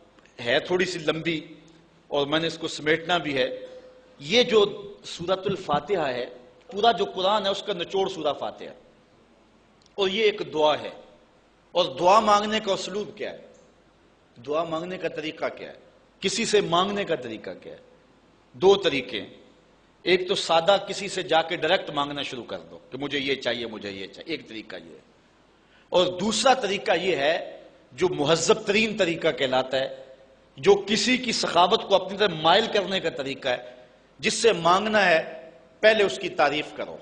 ہے تھوڑی سی لمبی اور میں نے اس کو سمیٹنا بھی ہے. یہ جو سورۃ الفاتحہ ہے، پورا جو قرآن ہے اس کا نچوڑ سورہ فاتحہ ہے، اور یہ ایک دعا ہے. اور دعا مانگنے کا اسلوب کیا ہے؟ دعا مانگنے کا طریقہ کیا ہے؟ کسی سے مانگنے کا طریقہ کیا ہے؟ دو طریقے. ایک تو سادہ کسی سے جا کے ڈائریکٹ مانگنا شروع کر دو کہ مجھے یہ چاہیے، مجھے یہ چاہیے، ایک طریقہ یہ ہے. اور دوسرا طریقہ یہ ہے جو مہذب ترین طریقہ کہلاتا ہے، جو کسی کی سخاوت کو اپنی طرف مائل کرنے کا طریقہ ہے. جس سے مانگنا ہے پہلے اس کی تعریف کرو،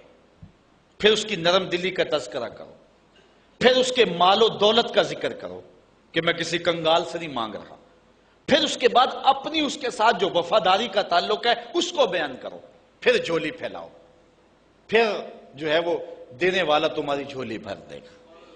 پھر اس کی نرم دلی کا تذکرہ کرو، پھر اس کے مال و دولت کا ذکر کرو کہ میں کسی کنگال سے نہیں مانگ رہا، پھر اس کے بعد اپنی اس کے ساتھ جو وفاداری کا تعلق ہے اس کو بیان کرو، پھر جھولی پھیلاؤ، پھر جو ہے وہ دینے والا تمہاری جھولی بھر دے گا.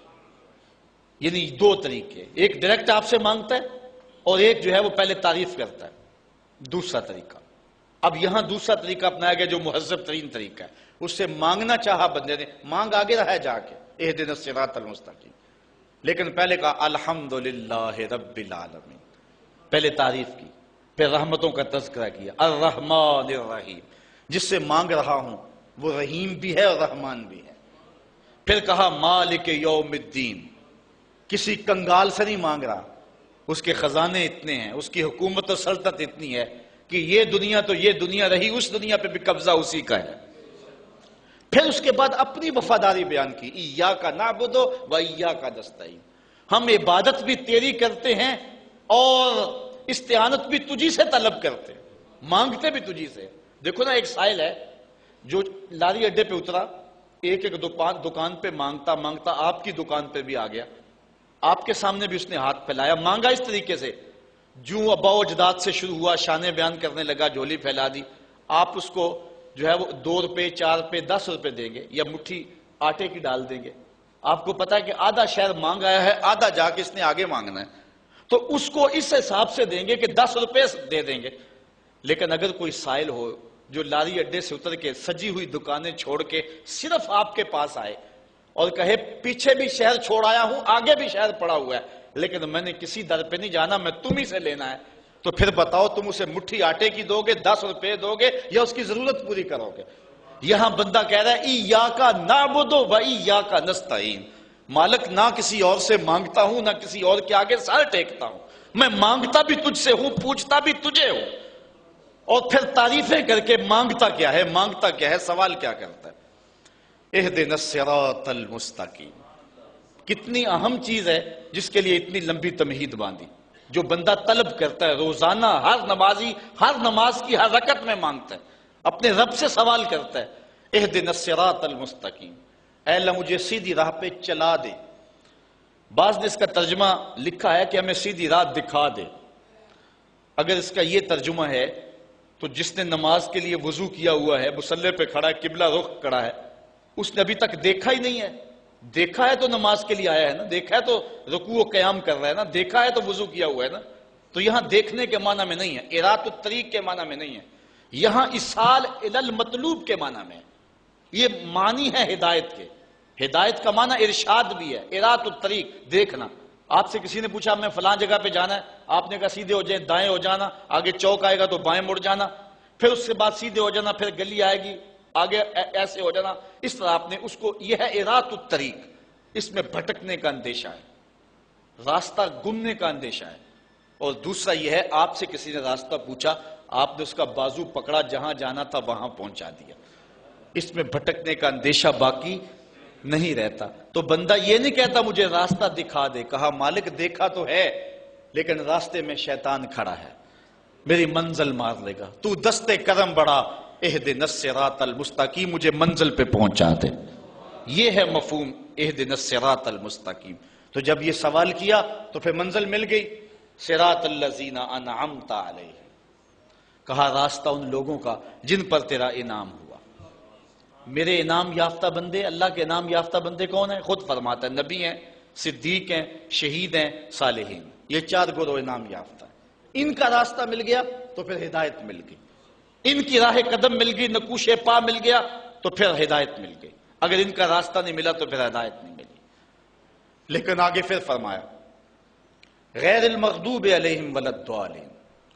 یعنی دو طریقے، ایک ڈائریکٹ آپ سے مانگتا ہے اور ایک جو ہے وہ پہلے تعریف کرتا ہے. دوسرا طریقہ، اب یہاں دوسرا طریقہ اپنایا گیا جو مہذب ترین طریقہ ہے. اس سے مانگنا چاہا بندے نے، مانگ آگے رہا ہے جا کے اہدنا الصراط المستقیم، لیکن پہلے کہا الحمدللہ رب العالمین، پہلے تعریف کی، پھر رحمتوں کا تذکرہ کیا، الرحمن الرحیم، جس سے مانگ رہا ہوں وہ رحیم بھی ہے اور رحمان بھی ہے. پھر کہا مالک یوم الدین، کسی کنگال سے نہیں مانگ رہا، اس کے خزانے اتنے ہیں، اس کی حکومت و سلطنت اتنی ہے کہ یہ دنیا تو یہ دنیا رہی، اس دنیا پہ بھی قبضہ اسی کا ہے. پھر اس کے بعد اپنی وفاداری بیان کی، ایاک نعبد و ایاک نستعین، ہم عبادت بھی تیری کرتے ہیں اور استعانت بھی تجھی سے طلب کرتے ہیں، مانگتے بھی تجھی سے. دیکھو نا ایک سائل ہے جو لاری اڈے پہ اترا، ایک ایک دکان پہ مانگتا مانگتا آپ کی دکان پہ بھی آ گیا، آپ کے سامنے بھی اس نے ہاتھ پھیلایا، مانگا اس طریقے سے، جو ابا و اجداد سے شروع ہوا، شانے بیان کرنے لگا، جھولی پھیلا دی. آپ اس کو جو ہے وہ دو روپے، چار روپے، دس روپے دیں گے یا مٹھی آٹے کی ڈال دیں گے. آپ کو پتا ہے کہ آدھا شہر مانگ آیا ہے، آدھا جا کے اس نے آگے مانگنا ہے، تو اس کو اس حساب سے دیں گے کہ دس روپے دے دیں گے. لیکن اگر کوئی سائل ہو جو لاری اڈے سے اتر کے سجی ہوئی دکانیں چھوڑ کے صرف آپ کے پاس آئے اور کہے پیچھے بھی شہر چھوڑ آیا ہوں، آگے بھی شہر پڑا ہوا ہے، لیکن میں نے کسی در پہ نہیں جانا، میں تم ہی سے لینا ہے، تو پھر بتاؤ تم اسے مٹھی آٹے کی دو گے، دس روپے دو گے یا اس کی ضرورت پوری کرو گے؟ یہاں بندہ کہہ رہا ہے ایاک نعبد و ایاک نستعین، مالک نہ کسی اور سے مانگتا ہوں نہ کسی اور کے آگے سر ٹیکتا ہوں، میں مانگتا بھی تجھ سے ہوں، پوچھتا بھی تجھے ہوں. اور پھر تعریفیں کر کے مانگتا کیا ہے، مانگتا کیا ہے، سوال کیا کرتا ہے؟ اہدنا الصراط المستقیم. کتنی اہم چیز ہے جس کے لیے اتنی لمبی تمہید باندھی. جو بندہ طلب کرتا ہے روزانہ، ہر نمازی ہر نماز کی ہر رکعت میں مانگتا ہے، اپنے رب سے سوال کرتا ہے اہدنا الصراط المستقیم، اے اللہ مجھے سیدھی راہ پہ چلا دے. بعض نے اس کا ترجمہ لکھا ہے کہ ہمیں سیدھی راہ دکھا دے. اگر اس کا یہ ترجمہ ہے تو جس نے نماز کے لیے وضو کیا ہوا ہے، مصلی پہ کھڑا ہے، قبلہ رخ کھڑا ہے، اس نے ابھی تک دیکھا ہی نہیں ہے. دیکھا ہے تو نماز کے لیے آیا ہے نا، دیکھا ہے تو رکوع و قیام کر رہا ہے نا، دیکھا ہے تو وضو کیا ہوا ہے نا. تو یہاں دیکھنے کے معنی میں نہیں ہے، ارات الطریق کے معنی میں نہیں ہے، یہاں اصال الی المطلوب کے معنی میں ہے۔ یہ معنی ہے ہدایت کے، ہدایت کا معنی ارشاد بھی ہے، ارات الطریق دیکھنا۔ آپ سے کسی نے پوچھا میں فلان جگہ پہ جانا ہے، آپ نے کہا سیدھے ہو جائیں، دائیں ہو جانا، آگے چوک آئے گا تو بائیں مڑ جانا، پھر اس کے بعد سیدھے ہو جانا، پھر گلی آئے گی آگے ایسے ہو جانا، اس طرح آپ نے اس کو، یہ ہے ارات الطریق، اس میں بھٹکنے کا اندیشہ ہے، راستہ گمنے کا اندیشہ ہے۔ اور دوسرا یہ ہے آپ سے کسی نے راستہ پوچھا، آپ نے اس کا بازو پکڑا، جہاں جانا تھا وہاں پہنچا دیا، اس میں بھٹکنے کا اندیشہ باقی نہیں رہتا۔ تو بندہ یہ نہیں کہتا مجھے راستہ دکھا دے، کہا مالک دیکھا تو ہے لیکن راستے میں شیطان کھڑا ہے، میری منزل مار لے گا، تو دستے کرم بڑا اہدنا الصراط المستقیم، مجھے منزل پہ پہنچا دے۔ یہ ہے مفہوم اہدنا الصراط المستقیم۔ تو جب یہ سوال کیا تو پھر منزل مل گئی، صراط الذین انعمت علیہم، کہا راستہ ان لوگوں کا جن پر تیرا انعام ہوا۔ میرے انعام یافتہ بندے، اللہ کے انعام یافتہ بندے کون ہیں؟ خود فرماتا ہے، نبی ہیں، صدیق ہیں، شہید ہیں، صالحین، یہ چار گروہ انعام یافتہ ہیں۔ ان کا راستہ مل گیا تو پھر ہدایت مل گئی، ان کی راہ قدم مل گئی، نقوش پا مل گیا تو پھر ہدایت مل گئی، اگر ان کا راستہ نہیں ملا تو پھر ہدایت نہیں ملی۔ لیکن آگے پھر فرمایا غیر المغضوب علیہم ولا الضالین،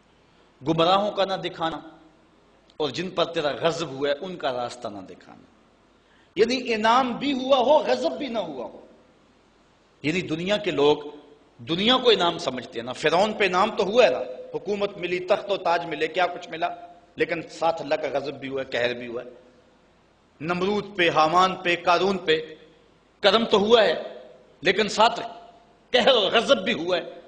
گمراہوں کا نہ دکھانا اور جن پر تیرا غضب ہوا ہے ان کا راستہ نہ دکھانا، یعنی انعام بھی ہوا ہو غضب بھی نہ ہوا ہو۔ یعنی دنیا کے لوگ دنیا کو انعام سمجھتے ہیں نا، فرعون پہ انعام تو ہوا ہے نا، حکومت ملی، تخت و تاج ملے، کیا کچھ ملا، لیکن ساتھ اللہ کا غضب بھی ہوا ہے، قہر بھی ہوا ہے۔ نمرود پہ، حامان پہ، قارون پہ کرم تو ہوا ہے لیکن ساتھ قہر اور غضب بھی ہوا ہے۔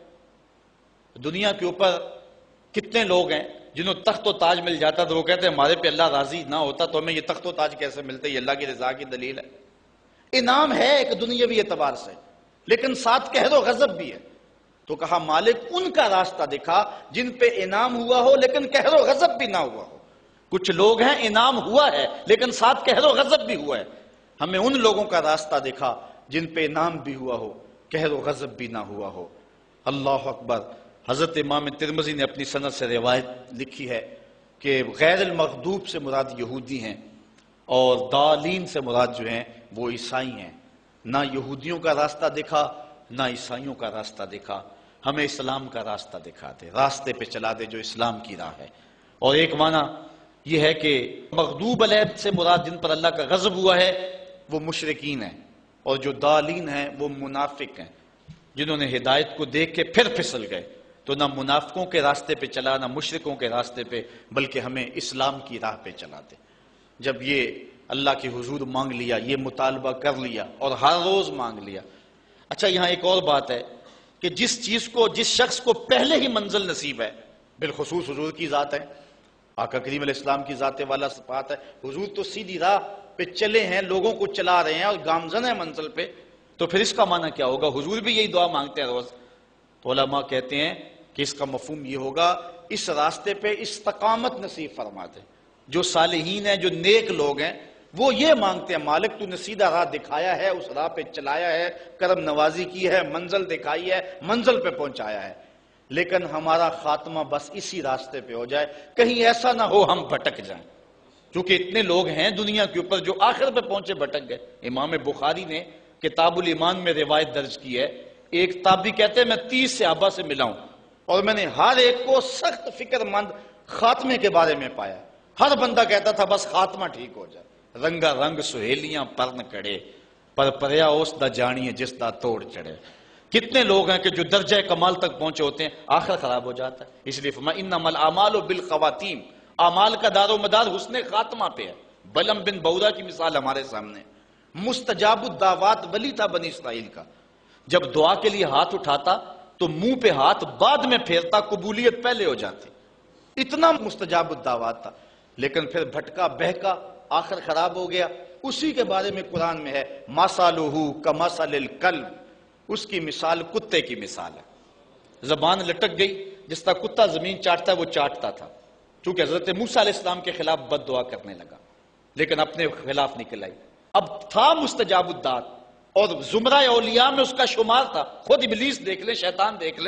دنیا کے اوپر کتنے لوگ ہیں جنہوں تخت و تاج مل جاتا تو وہ کہتے ہیں ہمارے پہ اللہ راضی نہ ہوتا تو ہمیں یہ تخت و تاج کیسے ملتے، یہ اللہ کی رضا کی دلیل ہے۔ انعام ہے ایک دنیاوی اعتبار سے لیکن ساتھ قہر و غضب بھی ہے، تو کہا مالک ان کا راستہ دکھا جن پہ انعام ہوا ہو لیکن قہر و غضب بھی نہ ہوا ہو۔ کچھ لوگ ہیں انعام ہوا ہے لیکن ساتھ قہر و غضب بھی ہوا ہے، ہمیں ان لوگوں کا راستہ دکھا جن پہ انعام بھی ہوا ہو، قہر و غضب بھی نہ ہوا ہو۔ اللہ اکبر۔ حضرت امام ترمذی نے اپنی سند سے روایت لکھی ہے کہ غیر المغضوب سے مراد یہودی ہیں اور ضالین سے مراد جو ہیں وہ عیسائی ہیں۔ نہ یہودیوں کا راستہ دکھا نہ عیسائیوں کا راستہ دکھا، ہمیں اسلام کا راستہ دکھا دے، راستے پہ چلا دے جو اسلام کی راہ ہے۔ اور ایک معنی یہ ہے کہ مغضوب علیہ سے مراد جن پر اللہ کا غضب ہوا ہے وہ مشرکین ہیں، اور جو ضالین ہیں وہ منافق ہیں جنہوں نے ہدایت کو دیکھ کے پھر پھسل گئے۔ تو نہ منافقوں کے راستے پہ چلا نہ مشرکوں کے راستے پہ، بلکہ ہمیں اسلام کی راہ پہ چلا دے۔ جب یہ اللہ کے حضور مانگ لیا، یہ مطالبہ کر لیا اور ہر روز مانگ لیا۔ اچھا یہاں ایک اور بات ہے کہ جس چیز کو، جس شخص کو پہلے ہی منزل نصیب ہے، بالخصوص حضور کی ذات ہے، آقا کریم علیہ السلام کی ذات والا صفات ہے، حضور تو سیدھی راہ پہ چلے ہیں، لوگوں کو چلا رہے ہیں اور گامزن ہے منزل پہ، تو پھر اس کا معنی کیا ہوگا؟ حضور بھی یہی دعا مانگتے ہیں روز۔ تو علماء کہتے ہیں کہ اس کا مفہوم یہ ہوگا اس راستے پہ استقامت نصیب فرما دے۔ جو صالحین ہیں، جو نیک لوگ ہیں، وہ یہ مانگتے ہیں مالک تو نے سیدھا راہ دکھایا ہے، اس راہ پہ چلایا ہے، کرم نوازی کی ہے، منزل دکھائی ہے، منزل پہ پہنچایا ہے، لیکن ہمارا خاتمہ بس اسی راستے پہ ہو جائے، کہیں ایسا نہ ہو ہم بھٹک جائیں۔ کیونکہ اتنے لوگ ہیں دنیا کے اوپر جو آخر پہ پہنچے بھٹک گئے۔ امام بخاری نے کتاب الایمان میں روایت درج کی ہے، ایک تابعی کہتے ہیں میں تیس صحابہ سے ملا ہوں اور میں نے ہر ایک کو سخت فکر مند خاتمے کے بارے میں پایا، ہر بندہ کہتا تھا بس خاتمہ ٹھیک ہو جائے۔ رنگا رنگ سہیلیاں پرن کڑے، پر پریا اس دا جانیے جس دا توڑ چڑھے۔ کتنے لوگ ہیں کہ جو درجہ کمال تک پہنچے ہوتے ہیں آخر خراب ہو جاتا ہے۔ اس لیے فرمایا انما الاعمال بالخواتیم، اعمال کا دار و مدار حسن خاتمہ پہ ہے۔ بلم بن بورا کی مثال ہمارے سامنے، مستجاب الدعوات ولی تھا بنی اسرائیل کا، جب دعا کے لیے ہاتھ اٹھاتا تو منہ پہ ہاتھ بعد میں پھیرتا، قبولیت پہلے ہو جاتی، اتنا مستجاب الدعوات تھا، لیکن پھر بھٹکا بہکا، آخر خراب ہو گیا۔ اسی کے بارے میں قرآن میں ہے مَثَلُهُ كَمَثَلِ الْكَلْبِ، اس کی مثال کتے کی مثال ہے۔ زبان لٹک گئی، جس طرح کتا زمین چاٹتا ہے وہ چاٹتا تھا، چونکہ حضرت موسیٰ علیہ السلام کے خلاف بد دعا کرنے لگا لیکن اپنے خلاف نکل آئی۔ اب تھا مستجاب الدعوات اور زمرہ اولیاء میں اس کا شمار تھا، خود ابلیس دیکھ لے، شیطان دیکھ لے،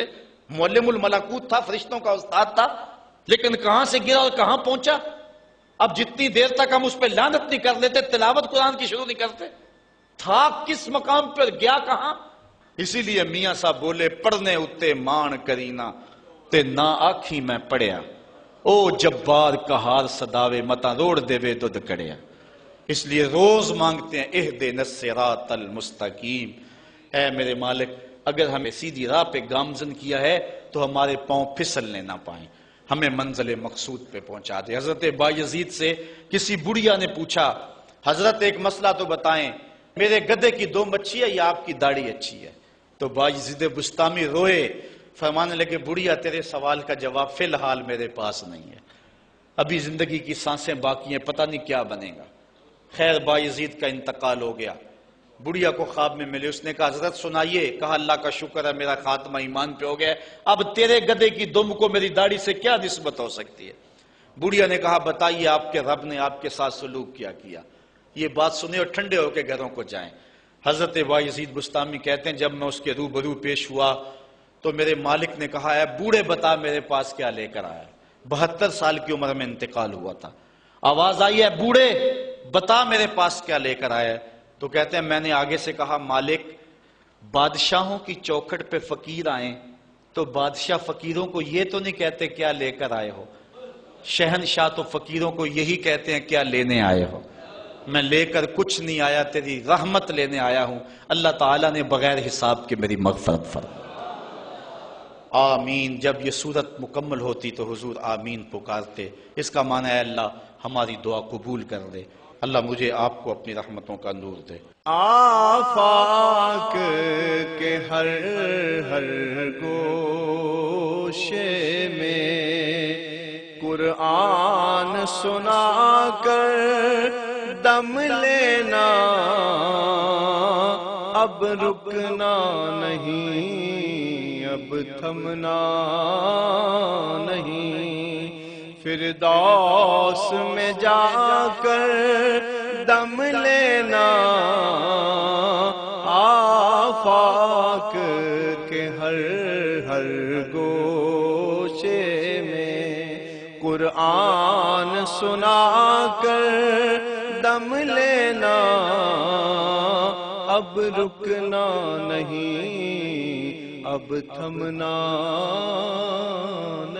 معلم الملکوت تھا، فرشتوں کا استاد تھا، لیکن کہاں سے گرا اور کہاں پہنچا؟ اب جتنی دیر تک ہم اس پہ لعنت نہیں کر لیتے، تلاوت قرآن کی شروع نہیں کرتے، تھا کس مقام پر، گیا کہاں؟ اسی لیے میاں صاحب بولے پڑھنے اتے مان کرینا تے نہ آکھی میں پڑھیا، او جبار کہار صداوے متا روڑ دے وے دودھ کڑیا۔ اس لیے روز مانگتے ہیں اہدنا الصراط المستقیم، اے میرے مالک اگر ہمیں سیدھی راہ پہ گامزن کیا ہے تو ہمارے پاؤں پھسلنے نہ پائیں، ہمیں منزل مقصود پہ پہنچا دے۔ حضرت بایزید سے کسی بڑھیا نے پوچھا حضرت ایک مسئلہ تو بتائیں، میرے گدھے کی دو مچھی ہے یا آپ کی داڑھی اچھی ہے؟ تو بایزید بستامی روئے، فرمانے لگے بڑھیا تیرے سوال کا جواب فی الحال میرے پاس نہیں ہے، ابھی زندگی کی سانسیں باقی ہیں، پتہ نہیں کیا بنے گا۔ خیر بایزید کا انتقال ہو گیا، بڑھیا کو خواب میں ملے، اس نے کہا حضرت سنائیے، کہا اللہ کا شکر ہے میرا خاتمہ ایمان پہ ہو گیا، اب تیرے گدھے کی دم کو میری داڑھی سے کیا نسبت ہو سکتی ہے؟ بڑھیا نے کہا بتائیے آپ کے رب نے آپ کے ساتھ سلوک کیا کیا؟ یہ بات سنے اور ٹھنڈے ہو کے گھروں کو جائیں۔ حضرت بایزید بستامی کہتے ہیں جب میں اس کے روبرو پیش ہوا تو میرے مالک نے کہا ہے بوڑھے بتا میرے پاس کیا لے کر آیا؟ بہتر سال کی عمر میں انتقال ہوا تھا۔ آواز آئی ہے بوڑھے بتا میرے پاس کیا لے کر آیا؟ تو کہتے ہیں میں نے آگے سے کہا مالک بادشاہوں کی چوکھٹ پہ فقیر آئیں تو بادشاہ فقیروں کو یہ تو نہیں کہتے کیا لے کر آئے ہو، شہنشاہ تو فقیروں کو یہی کہتے ہیں کیا لینے آئے ہو؟ میں لے کر کچھ نہیں آیا، تیری رحمت لینے آیا ہوں، اللہ تعالیٰ نے بغیر حساب کے میری مغفرت فرمائی۔ آمین۔ جب یہ صورت مکمل ہوتی تو حضور آمین پکارتے، اس کا معنی ہے اللہ ہماری دعا قبول کر دے، اللہ مجھے آپ کو اپنی رحمتوں کا نور دے۔ آفاق کے ہر ہر گوشے میں قرآن سنا کر دم لینا، اب رکنا نہیں، اب تھمنا نہیں، فردوس میں جا کر دم لینا، آفاق کے ہر ہر گوشے میں قرآن سنا کر دم لینا، اب رکنا نہیں، اب تھمنا